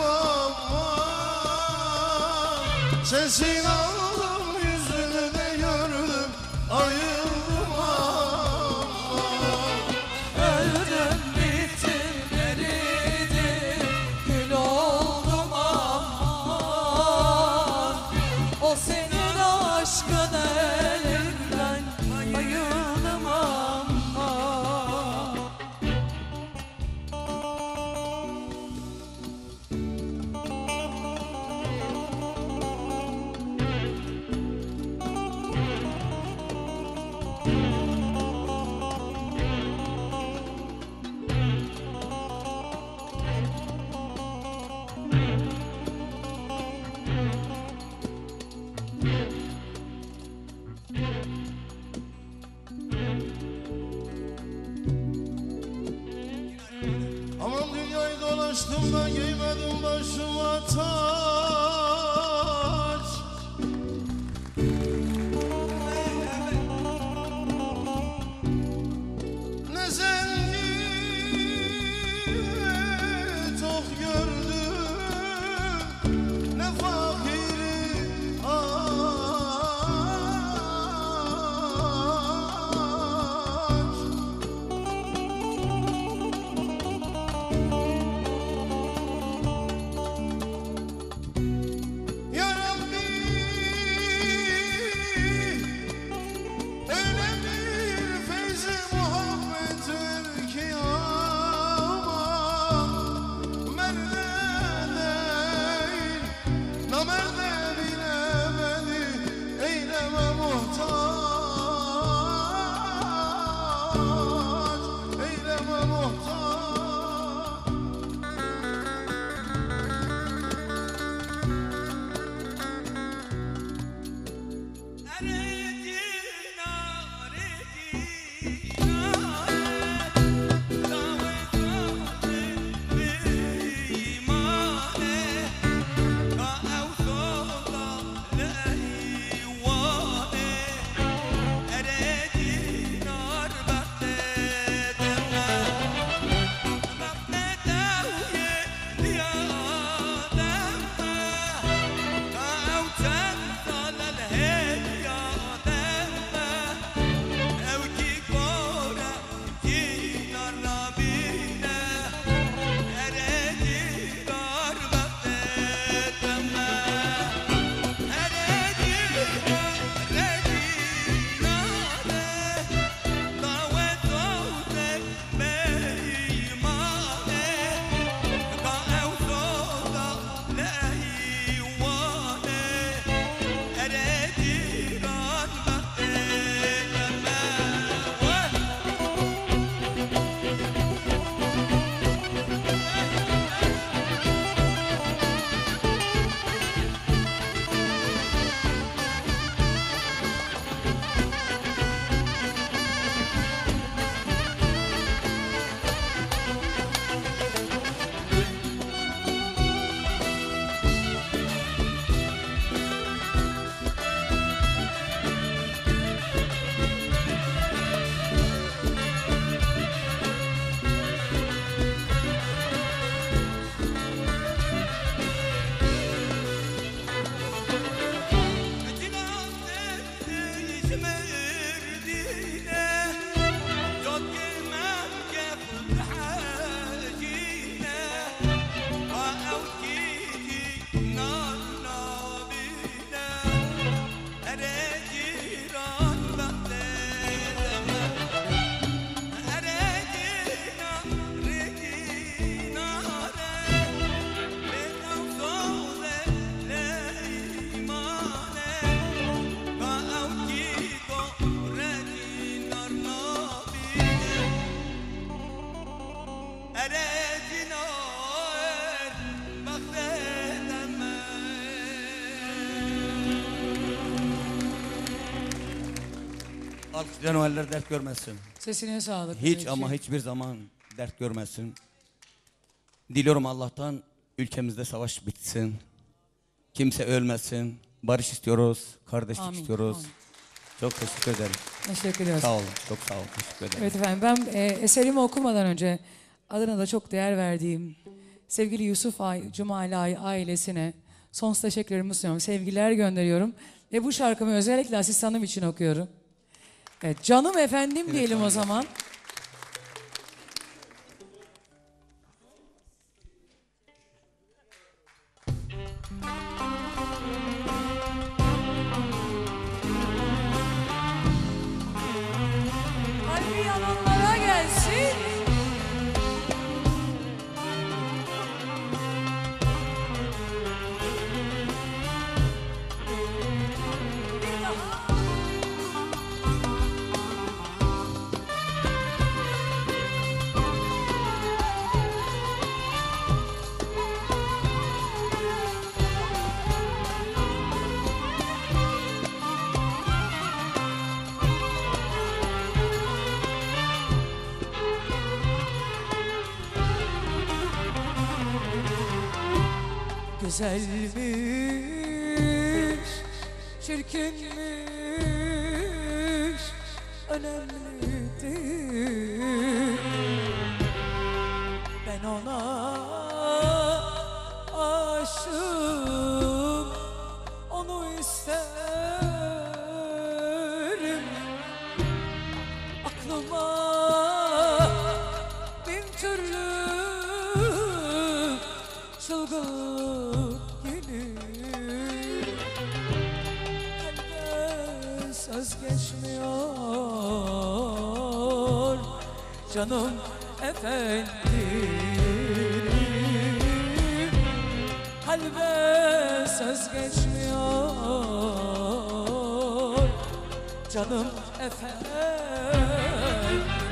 aman. Sensin aldım yüzünü de gördüm ayıldım aman. Öldüm bittim eridim kül oldum aman. O senin aşkın elinden bayıldım aman. Aman dünyayı dolaştım da giymedim başıma taş. eyleme muhtaç. Alkışlayan o eller dert görmesin. Sesine sağlık. Hiç Melekciğim. ama hiçbir zaman dert görmesin. Diliyorum Allah'tan ülkemizde savaş bitsin. Kimse ölmesin. Barış istiyoruz. Kardeşlik Amin, istiyoruz. amin. Çok teşekkür ederim. Teşekkür ediyoruz. Sağ olun. Çok sağ olun. Teşekkür ederim. Evet efendim, ben eserimi okumadan önce Adana'da çok değer verdiğim sevgili Yusuf Cumali ailesine sonsuz teşekkürlerimi sunuyorum. Sevgiler gönderiyorum. Ve bu şarkımı özellikle asistanım için okuyorum. Evet, canım efendim diyelim o zaman. Kalbi yananlara gelsin. Bir daha. Güzelmiş, çirkinmiş, önemli değil. Ben ona aşığım, onu isterim. Aklıma bin türlü çılgın gelir. Kalbe söz geçmiyor canım efendim. Kalbe söz geçmiyor canım efendim.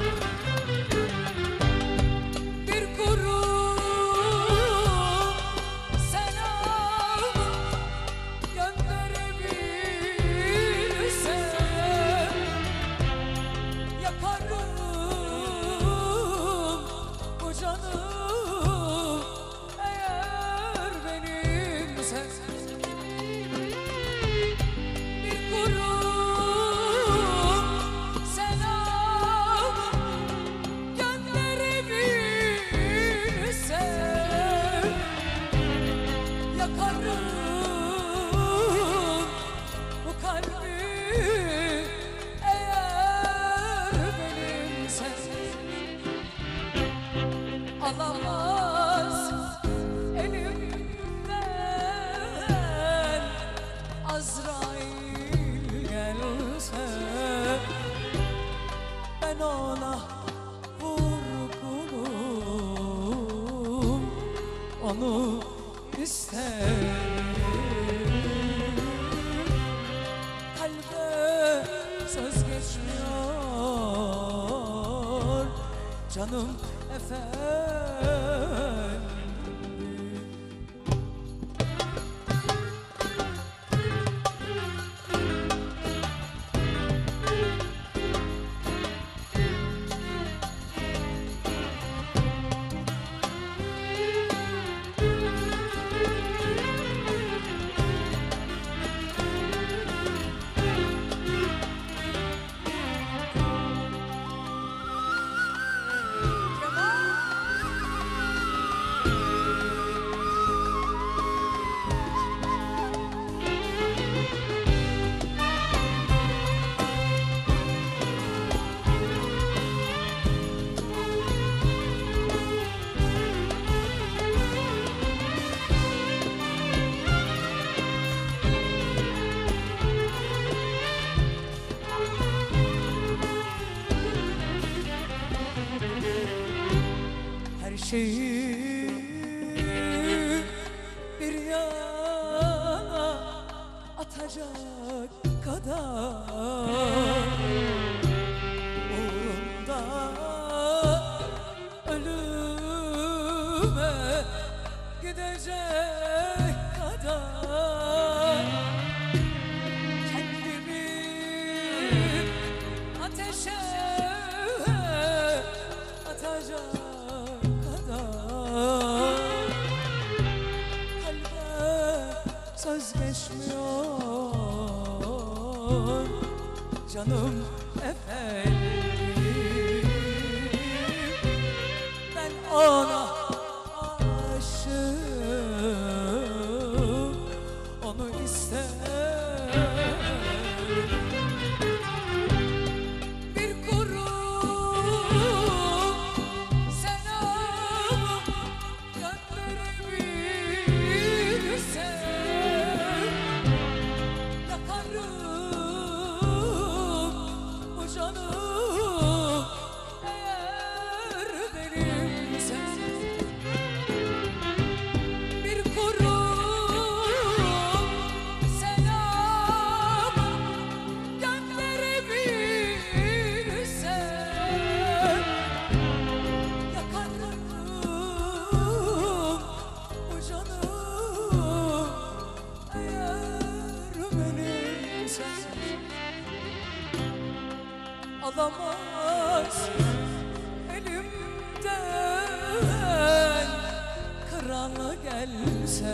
alamaz elimden. Azrail gelse ben ona vurgunum, onu isterim. Kalbe söz geçmiyor canım efendim. Her şeyi bir yana atacak kadar uğrunda ölüme gidecek kadar kendimi ateşe atacak kalbe söz geçmiyor canım efendim. Ben ona aşığım, onu isterim. Bir kuru selam gönderebilsem yakarım bu canı eğer benimsen. Bir kuru selam gönderebilsem yakarım bu canı eğer benimsen. Alamaz elimden kralı gelse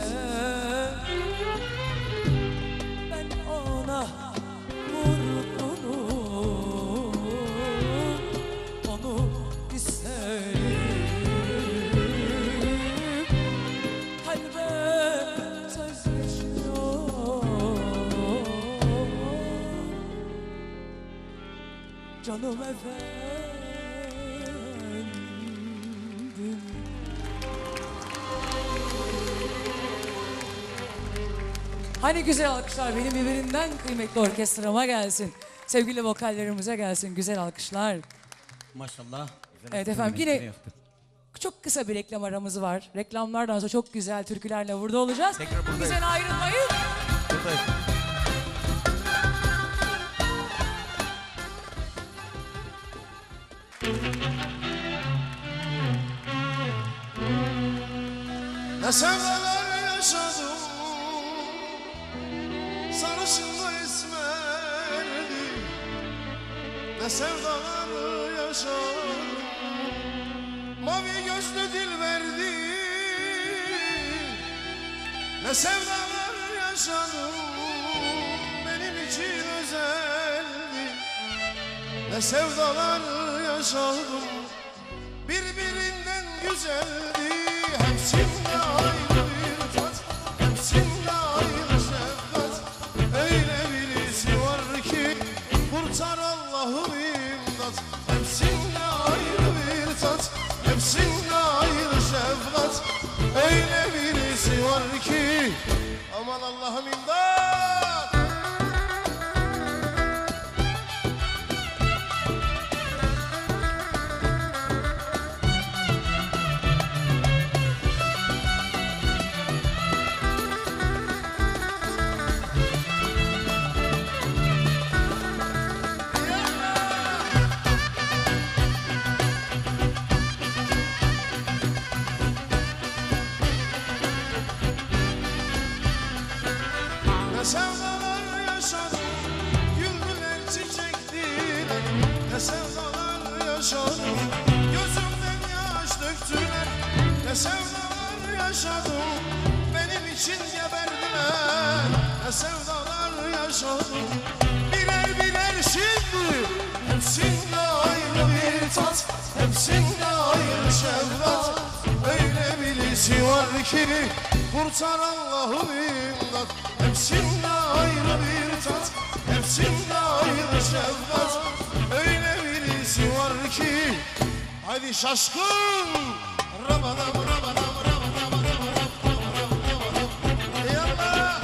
ben ona vurgunum, onu isterim. Kalbe söz geçmiyor canım efendim. Hani güzel alkışlar benim birbirinden kıymetli orkestrama gelsin. Sevgili vokallerimize gelsin güzel alkışlar. Maşallah. Evet efendim yine çok kısa bir reklam aramız var. Reklamlardan sonra çok güzel türkülerle burada olacağız. Tekrar buradayız. Bizden ayrılmayın. Buradayız. Ne sevdalar yaşadım, sarışındı esmerdi. Ne sevdalar yaşadım, mavi gözlü dil verdi. Ne sevdalar yaşadım, benim için özeldi. Ne sevdalar yaşadım, birbirinden güzeldi. Hepsinde ayrı bir tat, hepsinde ayrı şefkat. Öyle birisi var ki kurtar Allah'ım imdat. Hepsinde ayrı bir tat, hepsinde ayrı yaşadım. Gözümden yaş döktüler, ne sevdalar yaşadım. Benim için geberdiler, ne sevdalar yaşadım. Birer birer şimdi, hepsinde ayrı bir tat, hepsinde ayrı şefkat. Öyle birisi var ki kurtar Allah'ım imdat. Hepsinde ayrı bir tat, hepsinde ayrı şefkat. Öyle birisi var ki haydi şaşkın Ramadam Ramadam Ramadam Ramadam. Yallah.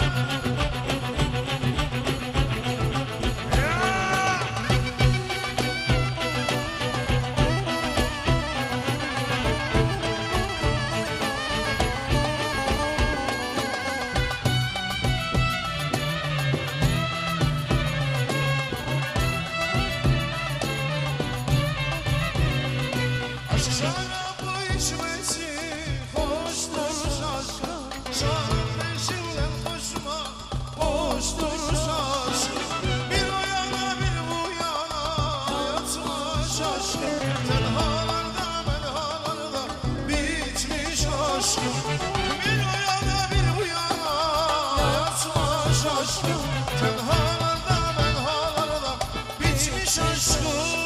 Aşk şarabı içmesi hoştur şaşkın. Şarap peşinden koşma hoştur şaşkın. Bir o yana bir bu yana yatma şaşkın. Tenhalarda menhalarda bitmiş aşkım. Bir o yana bir bu yana yatma şaşkın. Tenhalarda menhalarda bitmiş aşkım.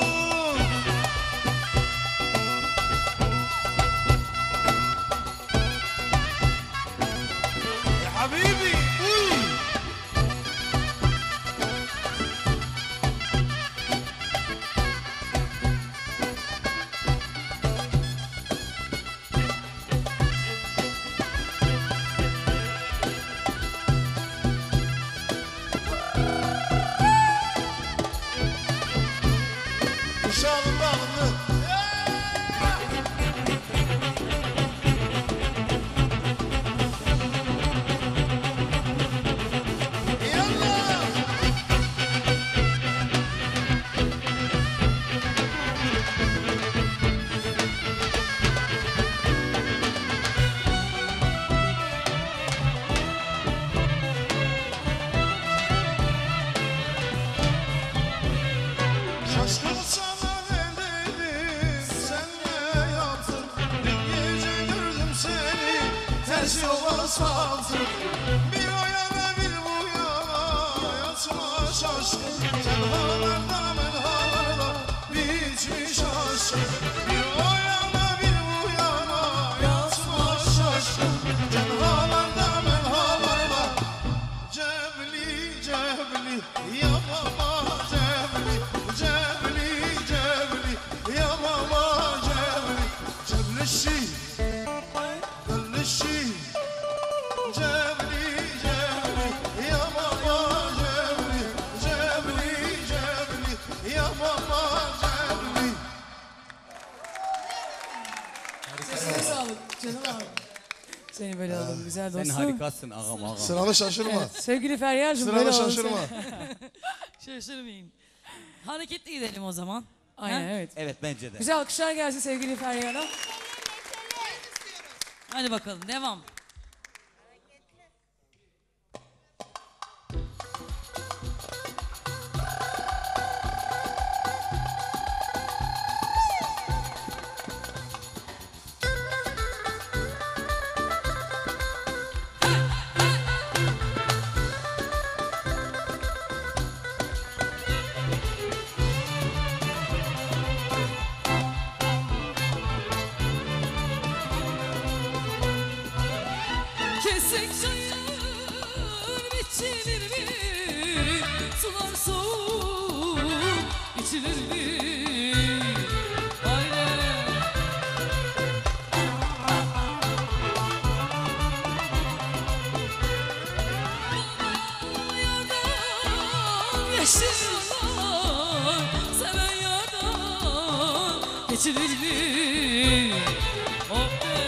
حبيبي ان شاء الله Şaşkın sana neredeydim, sen ne yaptın? Dün gece gördüm seni, ters yola saptın. Bir o yana bir bu yana, yatma şaşkın. Tenhalarda menhalarda bitmiş aşkın. Bir o yana bir bu yana, yatma şaşkın. Tenhalarda menhalarda cebli cebli yapama cebli. Cebli cebli ya mama cebli. Ceblişi Ceblişi Cebli cebli ya mama cebli. Cebli cebli ya mama cebli. Sesine sağlık canım abi. Seni böyle alalım güzel Sen dostum. harikasın ağam ağam. Sıranı şaşırma. Sevgili Feryal'cığım böyle Sıranı alalım şaşırma. Şaşırmayayım. Hareketli gidelim o zaman. Aynen Ha? evet. Evet bence de. Güzel alkışlar gelsin sevgili Feryal'a. Hadi bakalım devam. Kesik çayır biçilir mi? Sular soğuk içilir mi? Aynen. Bana yardan geçti yollar, seven yardan geçilir mi? Oh be.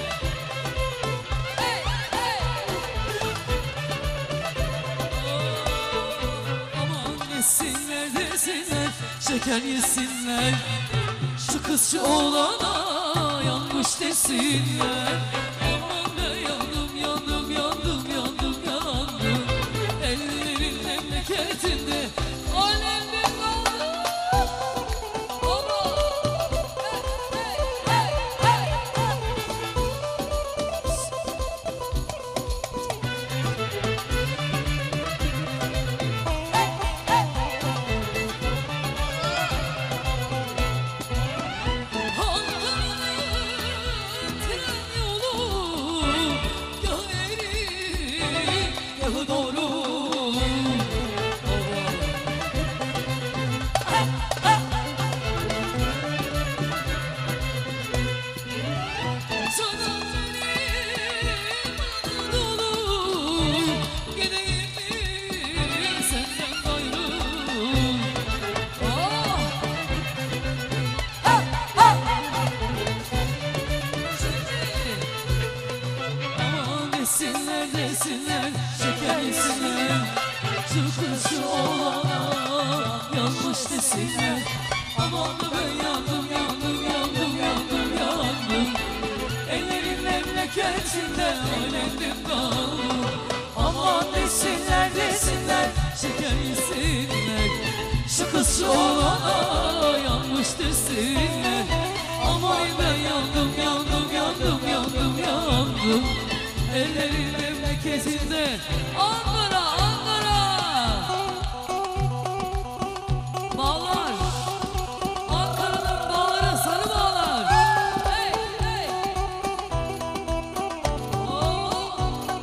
Aman desinler desinler, şeker yesinler. Şu kız şu oğlana yanmış desinler. Aman ben yandım yandım yandım yandım yandım. Ellerin memleketinde alemde kaldım. Aman desinler alemdim kaldım. Aman desinler desinler şeker yesinler. Şu kız şu oğlana yanmış desinler. Aman ben yandım yandım yandım yandım yandım. Ellerin memleketinde Ankara Ankara. Bağlar Ankara'nın bağları sarı bağlar. Hey hey. Oo.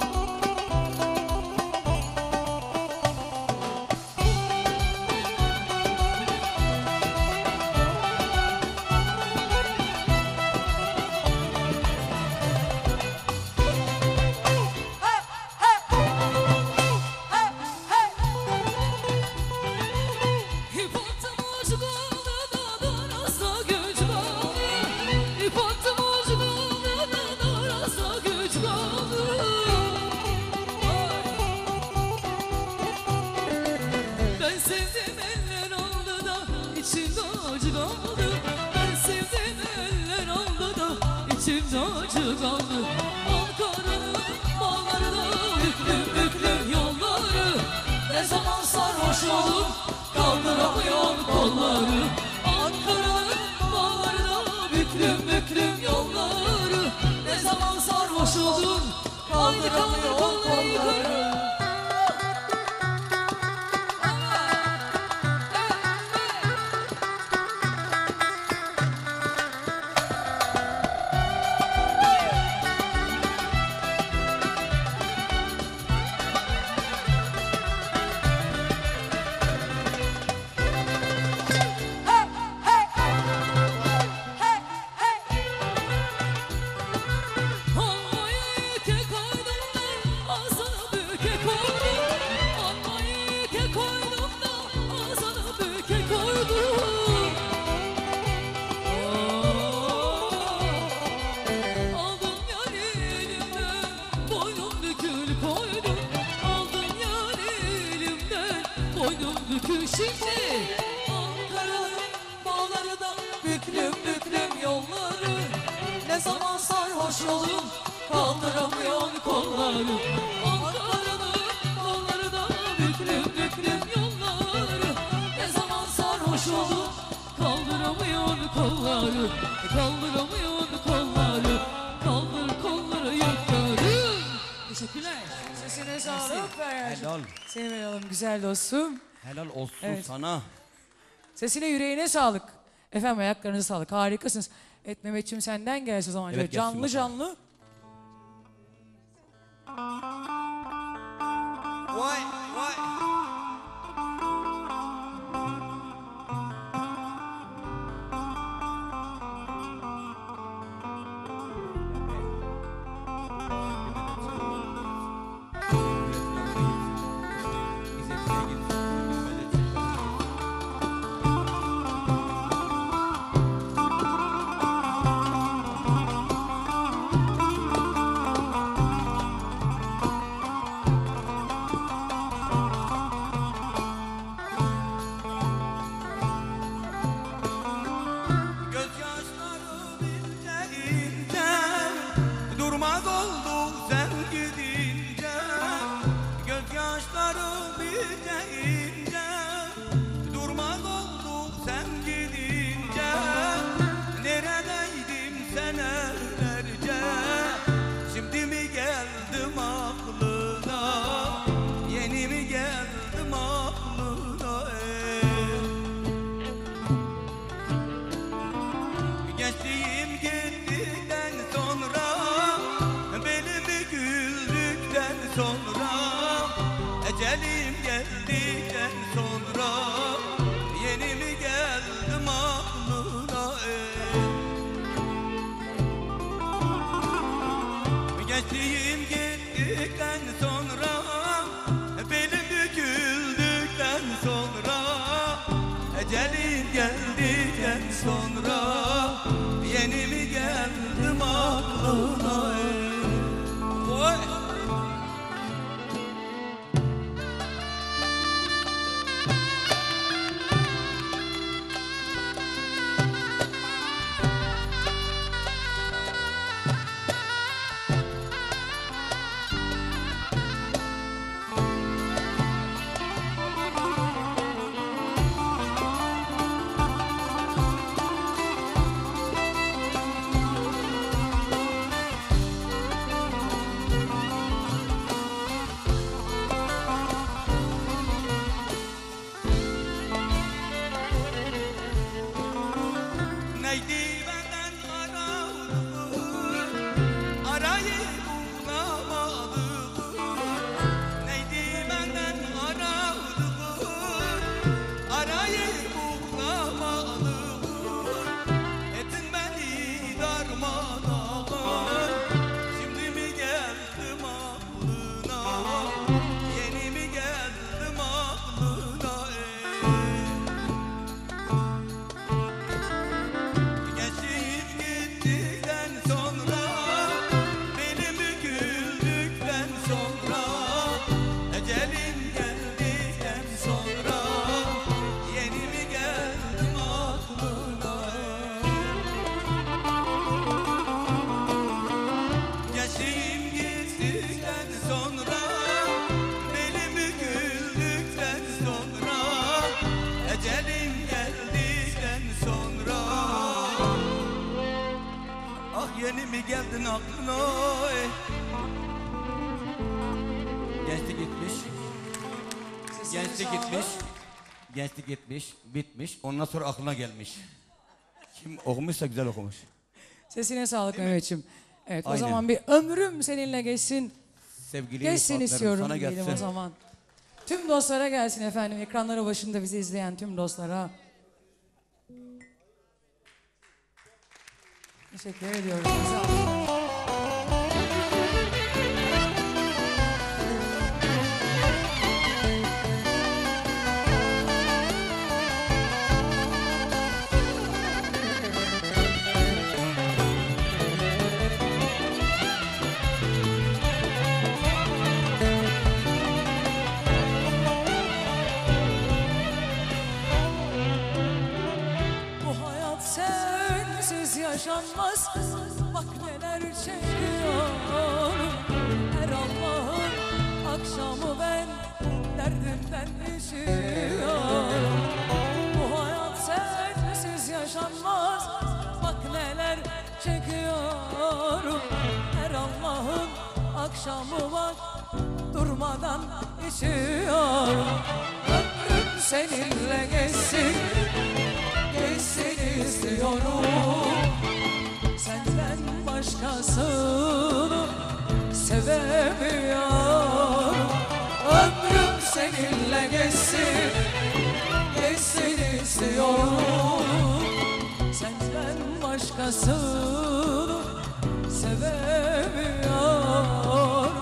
İp attım ucuna da arasına güç kaldı. İp attım ucuna da arasına güç kaldı. Ben sevdim eller aldı da içimde acı kaldı. Ben sevdim eller aldı da içimde acı kaldı. Ankara'nın bağlarına büklüm büklüm yolları. Ne zaman sarhoş olup kaldıramıyor kolları. Ankara'nın bağlarına büklüm büklüm yolları. Ne zaman sarhoş olup kaldıramıyor kolları. Almayı ke koydum da ağzına büke koydum. Almayı ke koydum da ağzına büke koydum. Aldım yani elimden boynum bükül koydum. Aldım yani elimden boynum bükül şimdi. Ankara'nın bağları da büklüm büklüm yolları. Ne zaman sarhoş olup kaldıramıyor kolları. Ankara'nın bağları da büklüm büklüm yolları. Ne zaman sarhoş olup kaldıramıyor kolları. Kaldıramıyor kolları. Kaldır kolları yukarı. Teşekkürler. Sesine sağlık. Helal. Seni verelim güzel dostum. Helal olsun Evet. sana. Sesine yüreğine sağlık. Efendim ayaklarınıza sağlık. Harikasınız. Evet Mehmetciğim senden gelsin o zaman. Evet, Şöyle gelsin canlı bakalım. canlı. Vay vay. Gözyaşları ince ince durmaz oldu sen gidince. Gözyaşları ince ince durmaz oldu sen gidince. Neredeydim senelerce, şimdi mi geldim aklına, yeni mi geldim aklına Gençliğim gittikten sonra, belimi güldükten sonra, ecelim geldikten sonra, yeni mi geldim aklına Gençliğim gittikten sonra, belim büküldükten sonra, ecelim geldikten sonra, yeni mi geldim aklına Oy! Neydi benden aradığı, arayıp bulamadığı. Neydi benden aradığı, arayıp bulamadığı. Ettin beni darmadağın, şimdi mi geldim aklına, yeni mi geldim aklına Gençliğim gittikten sonra, benim büküldükten sonra, ecelim geldikten sonra, yeni mi geldim aklına Gençliğim gittikten sonra, benim büküldükten sonra, ecelim geldikten sonra, ah yeni mi geldin aklına Gençlik gitmiş, gençlik gitmiş, gençlik gitmiş, bitmiş, ondan sonra aklına gelmiş. Kim okumuşsa güzel okumuş. Sesine sağlık Mehmetciğim. Evet, o Aynen. zaman bir ömrüm seninle geçsin. Sevgili Geçsin partnerim, istiyorum sana diyelim gelsin. o zaman. Tüm dostlara gelsin efendim. Ekranları başında bizi izleyen tüm dostlara. Teşekkür ediyoruz. Sağ olun. Bu hayat sensiz yaşanmaz. Bak neler çekiyorum. Her Allah'ın akşamı ben derdimden üşüyorum. Bu hayat sensiz yaşanmaz. Bak neler çekiyorum. Her Allah'ın akşamı bak durmadan içiyorum. Ömrüm seninle geçsin, geçsin istiyorum. Senden başkasını sevemiyorum. Ömrüm seninle geçsin, geçsin istiyorum. Senden başkasını sevemiyorum.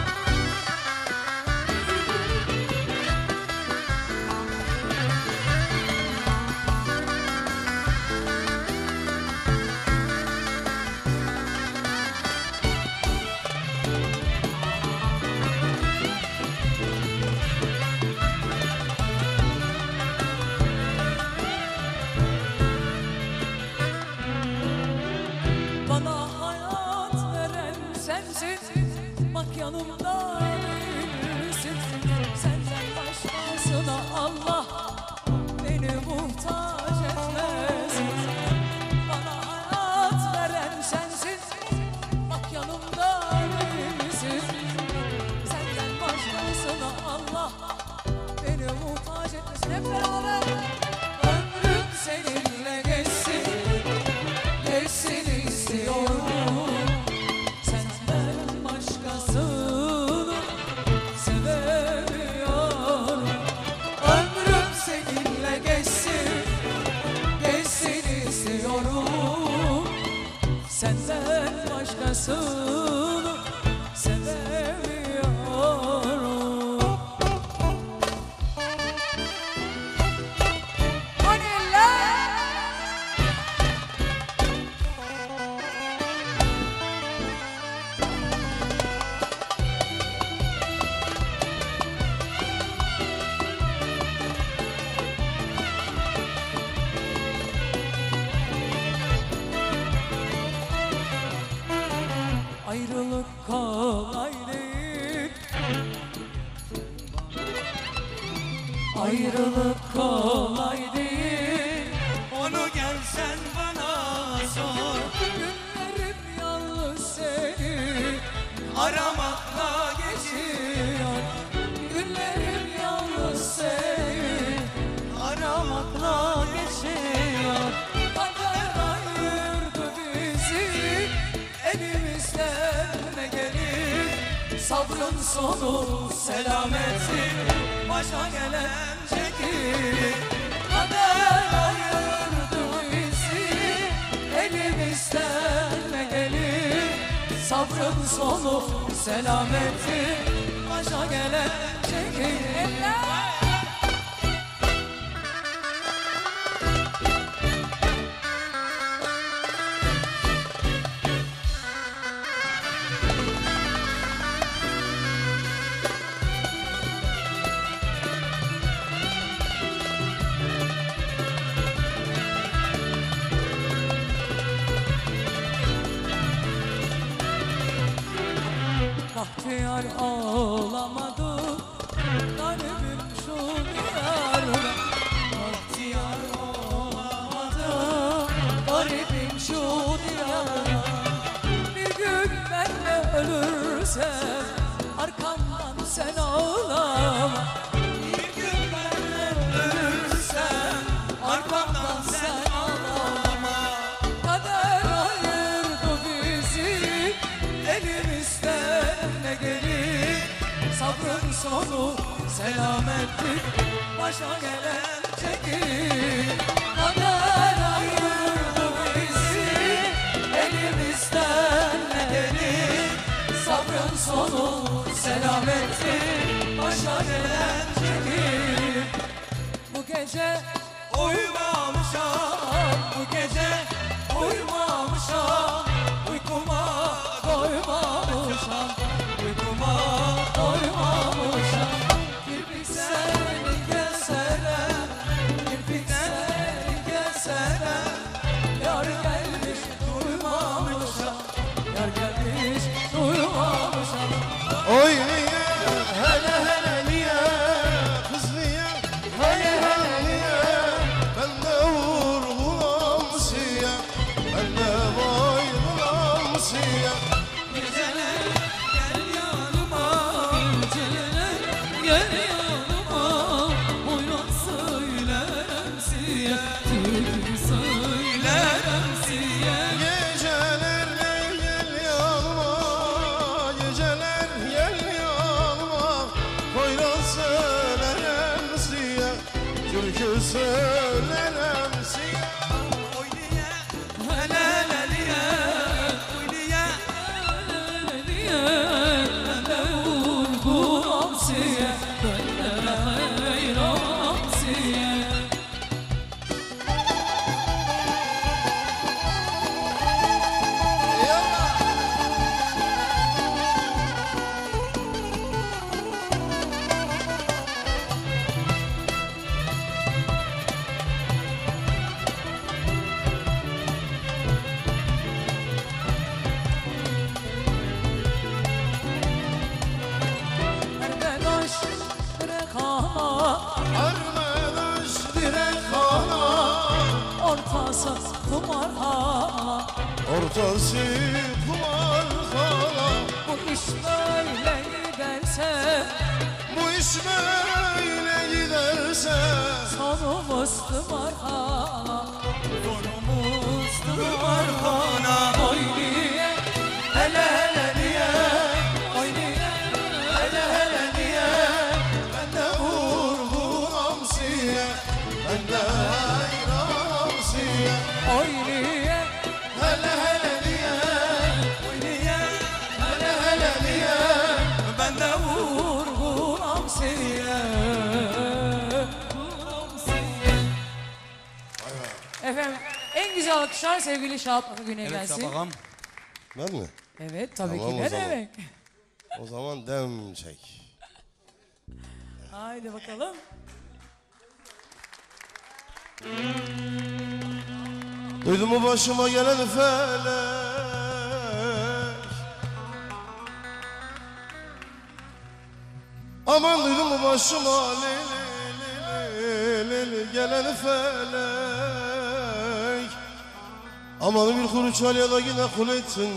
Bana hayat veren sensin, bak yanımda değilsin. Senden başkasına Allah beni muhtaç etmesin. Bana hayat veren sensin, bak yanımda değilsin. Senden başkasına Allah beni muhtaç etmesin. Hep beraber ömrüm seninle geçsin, geçsin istiyorum. Senden başkasını sevemiyorum. Ömrüm seninle geçsin, geçsin istiyorum. Senden başkasını sevemiyorum. Anneler! Ayrılık kolay değil. Ayrılık kolay değil. Onu gelsen bana sor, Günlerim yalnız seni aramakla geçiyor. Günlerim yalnız seni aramakla geçiyor. kader sabrın sonu selameti. Başa gelen çekilir. Kader ayırdı bizi, elimizden ne gelir? Sabrın sonu selameti, başa gelen çekilir. Bahtiyar ağlamadı, kalbim şu diyarda. Bahtiyar ağlamadı, kalbim şu diyarda. Bir gün ben de ölürsem, arkamdan sen ağlama. Bir gün ben de ölürsem, arkamdan sen ağlama. Kader ayırdı bizi, elimizden ne gelir? Sabrın sonu selamettir, başa gelen çekilir. Kader ayırdı bizi, elimizden ne gelir? Sabrın sonu selamettir, başa gelen çekilir. Bu gece uyumamışam, bu gece uyumamışam, uykuma doymamışam, uykuma doymamışam. Bir seni gelsene, bir seni gelsene, yar gelmiş duymamışam, yar gelmiş duymamışam. Oy niye, hele hele niye, kız niye, hele hele niye? Ben de vurgulam siye, ben de bayılam siye. Geceler gel yanıma, geceler gel yanıma, oynan söylerim siye, türkü söylerim siye. Geceler gel yanıma, geceler gel yanıma, koyran söylerim siye, türkü söylerim siye. Oyniye, hele hele niye? Oyniye, Ben de vurgunam siye, ben de hayranam siye. Erbedaş rekana, Armedaş direk hana, ortası kumarhana. ortası kumarhana. Bu iş böyle giderse, Bu iş böyle giderse, sonumuz kumarhana. sonumuz kumarhana. Oy niye, hele hele niye, oy niye, hele hele niye? ben de vurgunam siye, ben de hayranam siye. Oy niye, Hele hele niye, Oyniye, hele hele niye? ben de vurgunam siye, vurgunam siye. Efendim en güzel alkışlar sevgili Şahat Akgün'e Evet gelsin. Şabakam. Ben mi? Evet tabii Tamam ki o ne zaman. demek. O zaman dem çek. Haydi bakalım. Duydun mu başıma gelen felek? Aman duydun mu başıma gelen felek? Aman bir kuru çalıya da yine kul etsin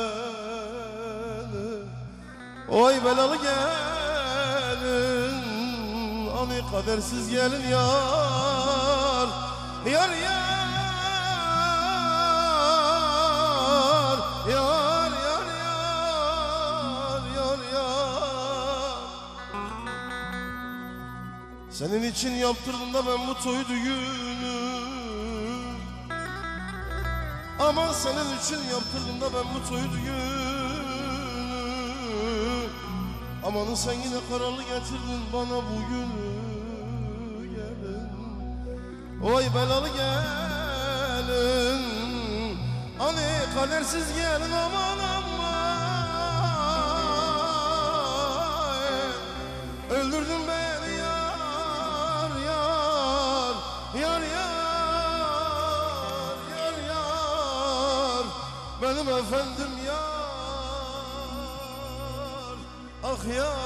beni. Oy belalı gelin, ani kadersiz gelin yar, yar yar. Yar yar yar yar yar Senin için yaptırdım da ben bu toy düğünü. Aman senin için yaptırdım da ben bu toy düğünü. Amanın sen yine kararlı getirdin bana bugünü. Gelin, oy belalı gelin, hani kadersiz gelin aman aman. Öldürdün beni yar yar, yar yar, yar yar, benim efendim yar, ah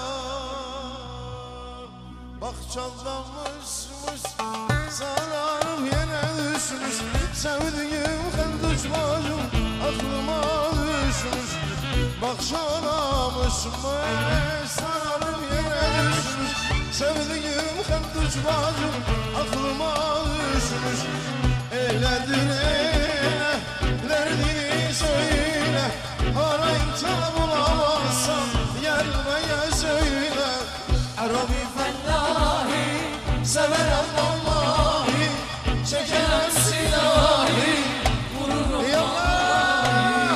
yar. Bak çaldanmışmış, sararım yere düşmüş, sevdiğim kenduç bacım aklıma düşmüş. Bak çaldanmışmış, sararım yere düşmüş, sevdiğim kenduç bacım aklıma düşmüş. Eyledin eyle, derdini söyle, arayıp da bulamazsam gelmeye söyle. Arabi fellahi, severem vallahi, çekerem silahi, vururum vallahi.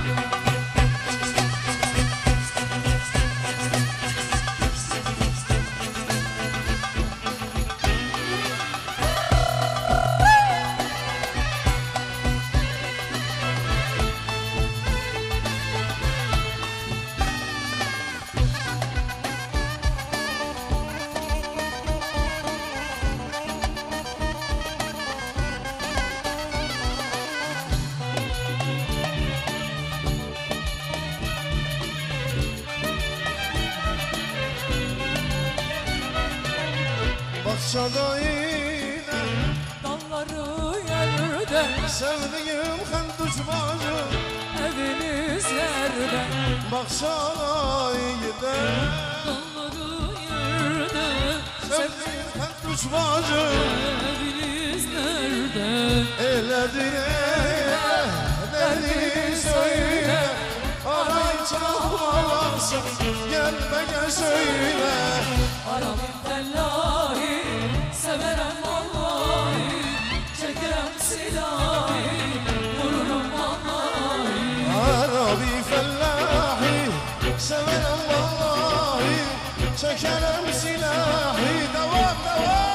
Bahçada yine Dalları yerde, sevdiğim kenduç bacım, eviniz yerde. bahçada yine Dalları yerde, sevdiğim kenduç bacım. eviniz nerede? Eyledin eyle, derdini söyle, arayıp çalmalarsa gelmeye söyle. Aramın fellahi, severem vallahi, çekerem silahı, vururum vallahi. Arabi fellahi, severem vallahi, çekerem silahı. Devam devam.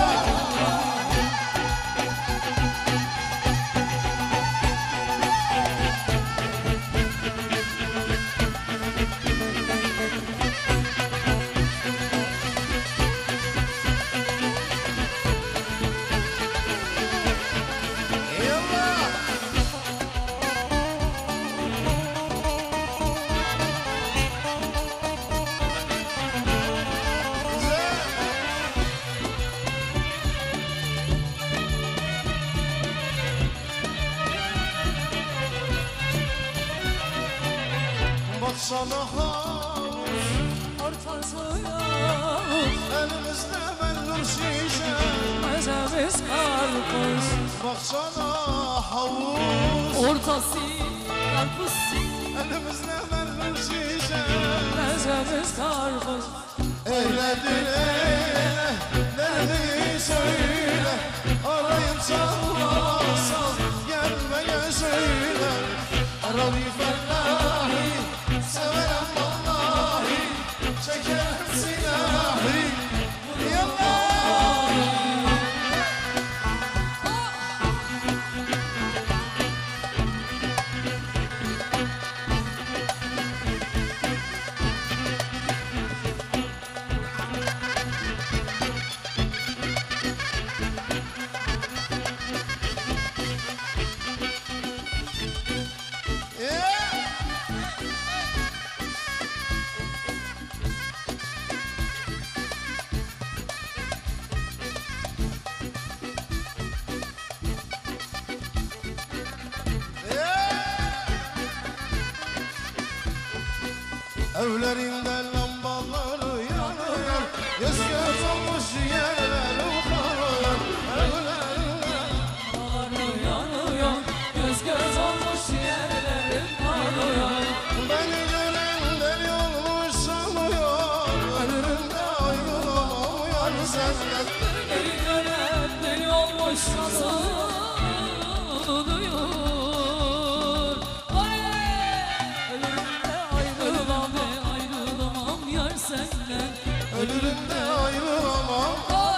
Yallah. Baksana havuz, Ortası yağmur, elimizde bellur şişe. mezemiz karpuz. Baksana havuz, Ortası karpuz, elimizde bellur şişe. mezemiz karpuz. Eyledin eyle, derdini söyle, arayıp çalmazsan gelmeye söyle. Arabi fellahi, severem vallahi, çekerem silahı. Yallah. Evlerinde lambaları yanıyor, göz göz olmuş yerlerim kanıyor. Evlerinde Lambaları yanıyor, göz göz olmuş yerlerim kanıyor. beni gören deli olmuş sanıyor. Ölürüm de ayrılamam yar sen. salınıyor. Ay, ölürüm de ayrılamam yar senden. Ölürüm de ayrılamam.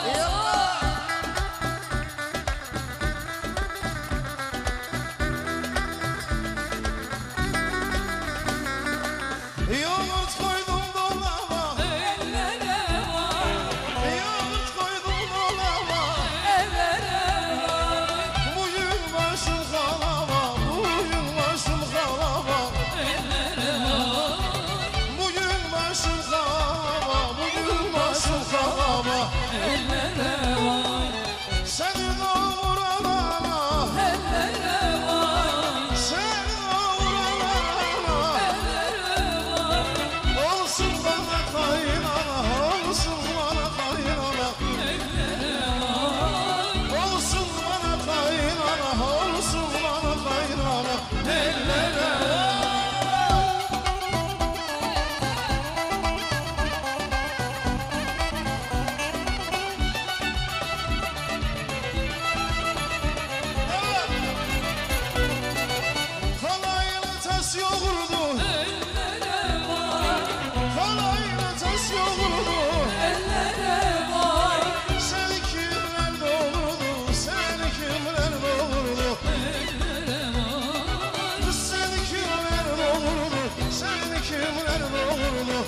Yoğurt koydum dolaba, Ellere var, yoğurt koydum dolaba. ellere var, Bugün başım kalama, bugün başım kalama. Bugün başım kalama, bugün başım kalama. ellere var, Seni doğuranana, ellere var, seni doğuranana. Olsun bana kaynana, olsun bana kaynana. Olsun bana kaynana, olsun bana kaynana. Kalaylı tas yoğurdu, ellere var, kalaylı tas yoğurdu. ellere var, Seni kimler doğurdu, seni kimler doğurdu. Kız seni kimler doğurdu, seni kimler doğurdu.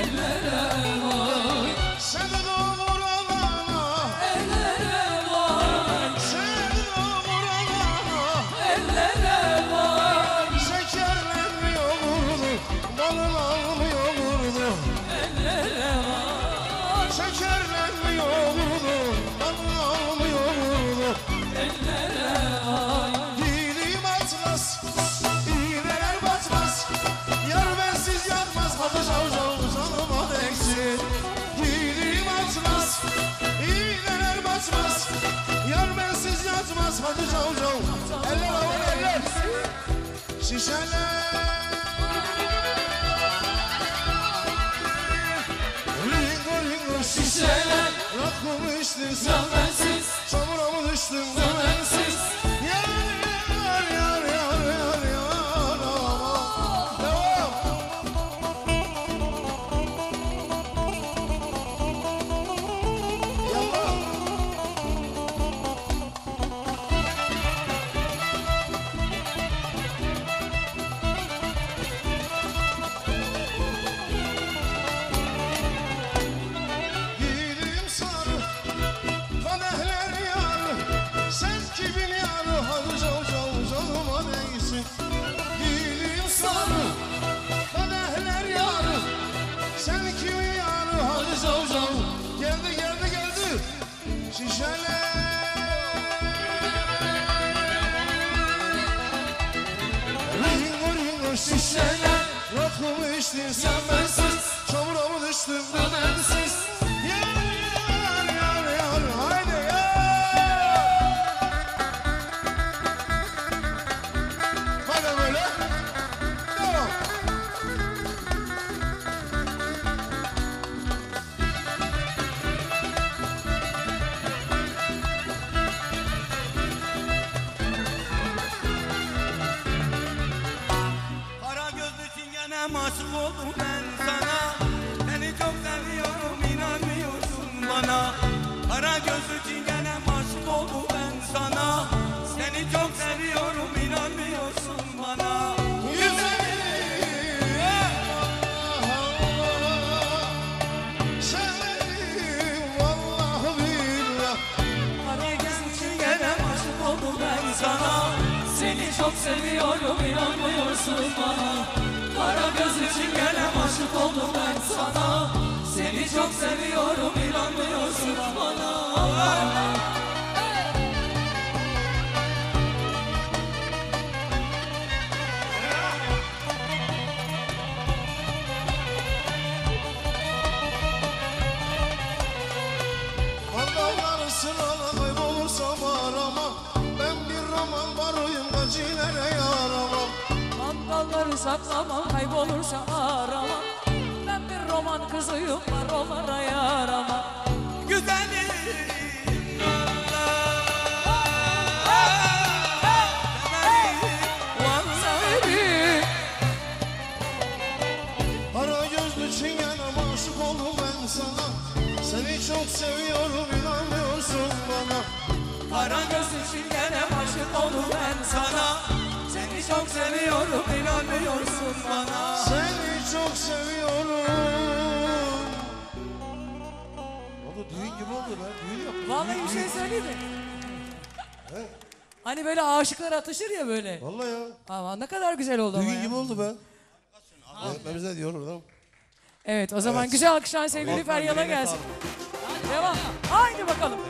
Seni doğuranana, ellere var, seni doğuranana. ellere var, Şekerler yoğurdu, balın almıyor vurdu. Şekerler yoğurdu, balın almıyor vurdu. Giydiğim atlas, iğneler batmaz. Yar bensiz yatmaz, hadi şavşav canıma değsin. Giydiğim atlas, iğneler batmaz. Yar bensiz yatmaz, hadi şavşav. Eller havada eller. Şişeler. Ringo ringo şişeler. Rakımı içtin sen. bensiz, Çamura mı düştün sen? bensiz, Yar yar yar yar yar yar. Devam. Yallah. Giydiğim sarı kadehler yarı. Sen kimin yarı, hadi cav cav canıma değsin. Giydiğim sarı kadehler yarı. Sen kimin yarı, hadi cav cav. Geldi geldi geldi. Şişeler. Ringo ringo şişeler. Rakımı içtin sen bensiz. Çamura mı düştün bensiz. Yar yar yar yar. Haydi yar. Hadi böyle. Devam. Kara gözlü çingenem aşık oldum ben sana. Seni çok seviyorum inanmıyorsun bana. Kara gözlü çingenem aşık oldum ben sana. Seni çok seviyorum inanmıyorsun bana. Çingenem aşık oldum ben sana. seni çok seviyorum inanmıyorsun bana. Kara göz için gelen aşık oldum ben sana. Seni çok seviyorum inanmıyorsun bana. Vandallar sırala kaybolursam arama. Ben bir roman varıyım gacilere yaramam. Mandalları saklamam kaybolursa aramam. Ben bir roman kızıyım barolara yaramam. Güzelim Allah. bana. Seni çok seviyorum. Oldu düğün gibi oldu be. Düğün yaptık. Vallahi bir şey söyleyeyim mi? Hani böyle aşıklar atışır ya böyle. Vallahi ya. Ama ne kadar güzel oldu ama Düğün ya. gibi oldu be. Öğretmenimiz ne diyor orada? Evet o zaman güzel alkışlar sevgili Feryal'a gelsin. Devam. Haydi bakalım.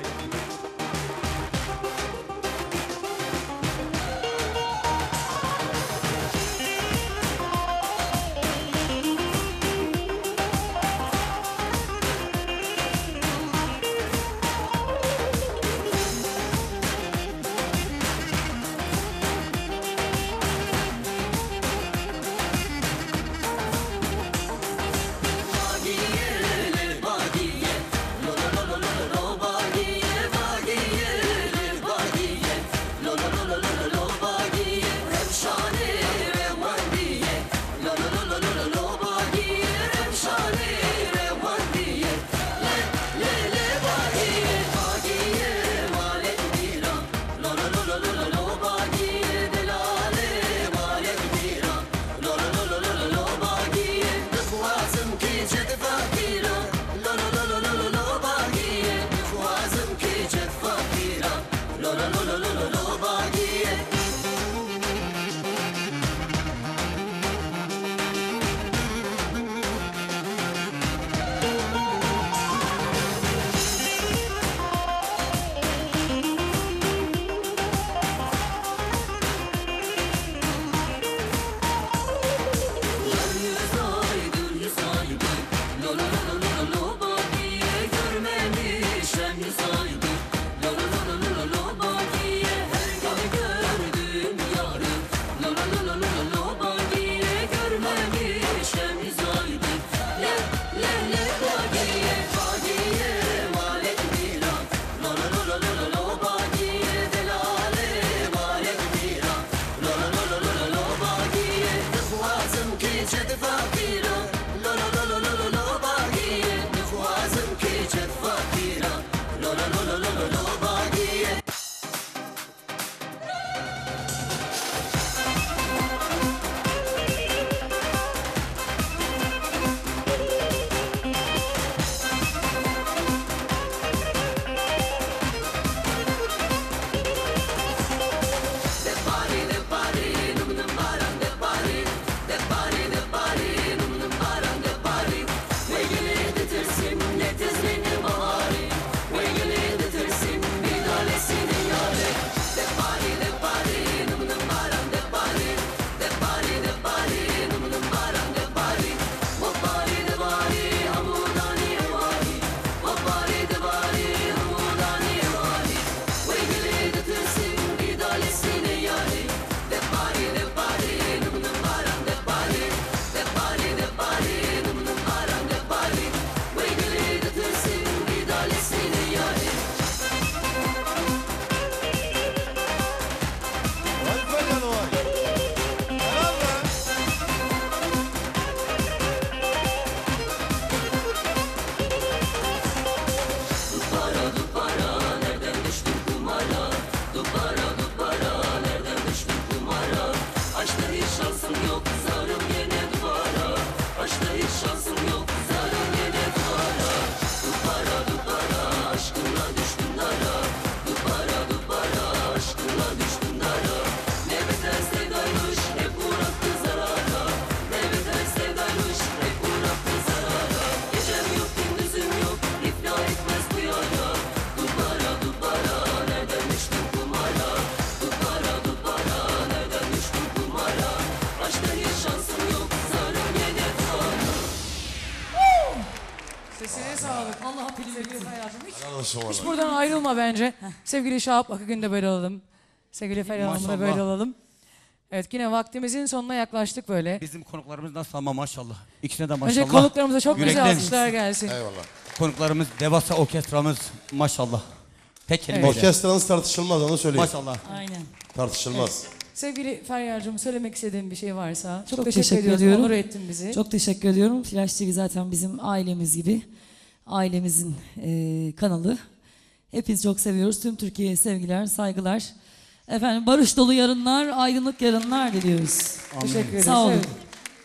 Sesine sağlık. Allah sevgili hayatım. Hiç buradan ayrılma bence. Sevgili Şahap Akıgün'ü de böyle alalım. Sevgili Feryal Hanım'ı da böyle alalım. Evet yine vaktimizin sonuna yaklaştık böyle. Bizim konuklarımız nasıl ama maşallah. İkisine de maşallah. Önce konuklarımıza çok güzel Yürekten. alkışlar gelsin. Eyvallah. Konuklarımız devasa orkestramız maşallah. Tek kelimeyle. Orkestranız tartışılmaz onu söyleyeyim. Maşallah. Aynen. Tartışılmaz. Sevgili Feryal'cığım söylemek istediğin bir şey varsa çok, Çok teşekkür teşekkür ediyoruz. ediyorum. Onur ettin bizi. Çok teşekkür ediyorum. Flash TV zaten bizim ailemiz gibi. Ailemizin kanalı. Hepinizi çok seviyoruz. Tüm Türkiye'ye sevgiler, saygılar. Efendim barış dolu yarınlar, aydınlık yarınlar diliyoruz. Teşekkür ederiz. Sağ olun. Evet.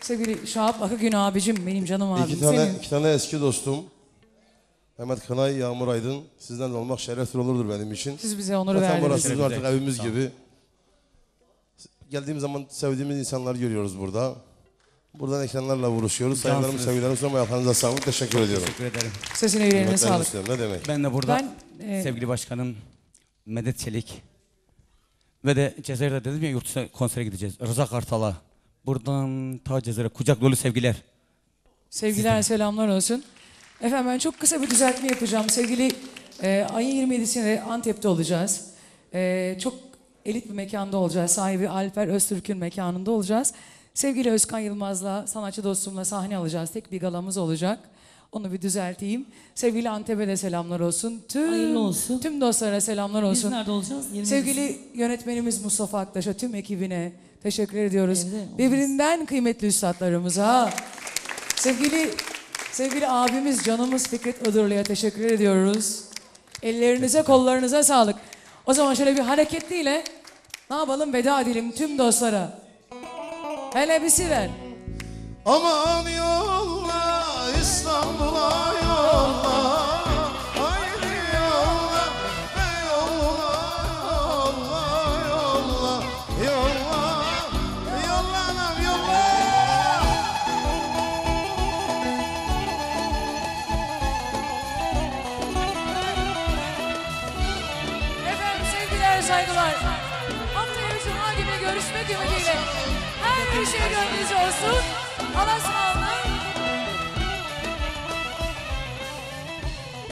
Sevgili Şahap Akıgün abicim, benim canım abim. İki tane eski dostum. Mehmet Kınay, Yağmur Aydın. Sizden de olmak şereftir olurdur benim için. Siz bize onur Zaten verdiniz. burası bizim artık Güzel. evimiz gibi. Geldiğimiz zaman sevdiğimiz insanları görüyoruz burada. Buradan ekranlarla vuruşuyoruz. Saygılarımı, Cansınız. sevgilerimi sunmam. Ayaklarınıza sağlık. Teşekkür ediyorum. Teşekkür ederim. Sesine yüreğine Hürmetler sağlık. istiyorum. Ne demek? Ben de burada Ben, sevgili başkanım Medet Çelik ve de Cezayir'de dedim ya yurt dışına konsere gideceğiz. Rıza Kartal'a buradan ta Cezayir'e kucak dolu sevgiler. Sevgiler, selamlar olsun. Efendim ben çok kısa bir düzeltme yapacağım. Sevgili ayın 27'sinde Antep'te olacağız. Çok elit bir mekanda olacağız. Sahibi Alper Öztürk'ün mekanında olacağız. Sevgili Özkan Yılmaz'la, sanatçı dostumla sahne alacağız. Tek bir galamız olacak. Onu bir düzelteyim. Sevgili Antep'e de selamlar olsun. Hayırlı olsun. Tüm dostlara selamlar Biz olsun. nerede olacağız? 20'de. Sevgili yönetmenimiz Mustafa Aktaş'a, tüm ekibine teşekkür ediyoruz. Evde olmaz. Birbirinden kıymetli üstadlarımıza. Sevgili abimiz, canımız Fikret Ödürlü'ye teşekkür ediyoruz. Ellerinize, kollarınıza sağlık. O zaman şöyle bir hareketliyle ne yapalım, veda edelim tüm dostlara. Hele bir ver. Aman yolla İstanbul'a yolla. Haydi yolla, yolla, yolla, yolla, yolla anam yolla. Efendim sevgiler, saygılar. Haftaya Cuma günü görüşmek ümidiyle. Her şey gönlünüzce olsun. Allah'a ısmarladık.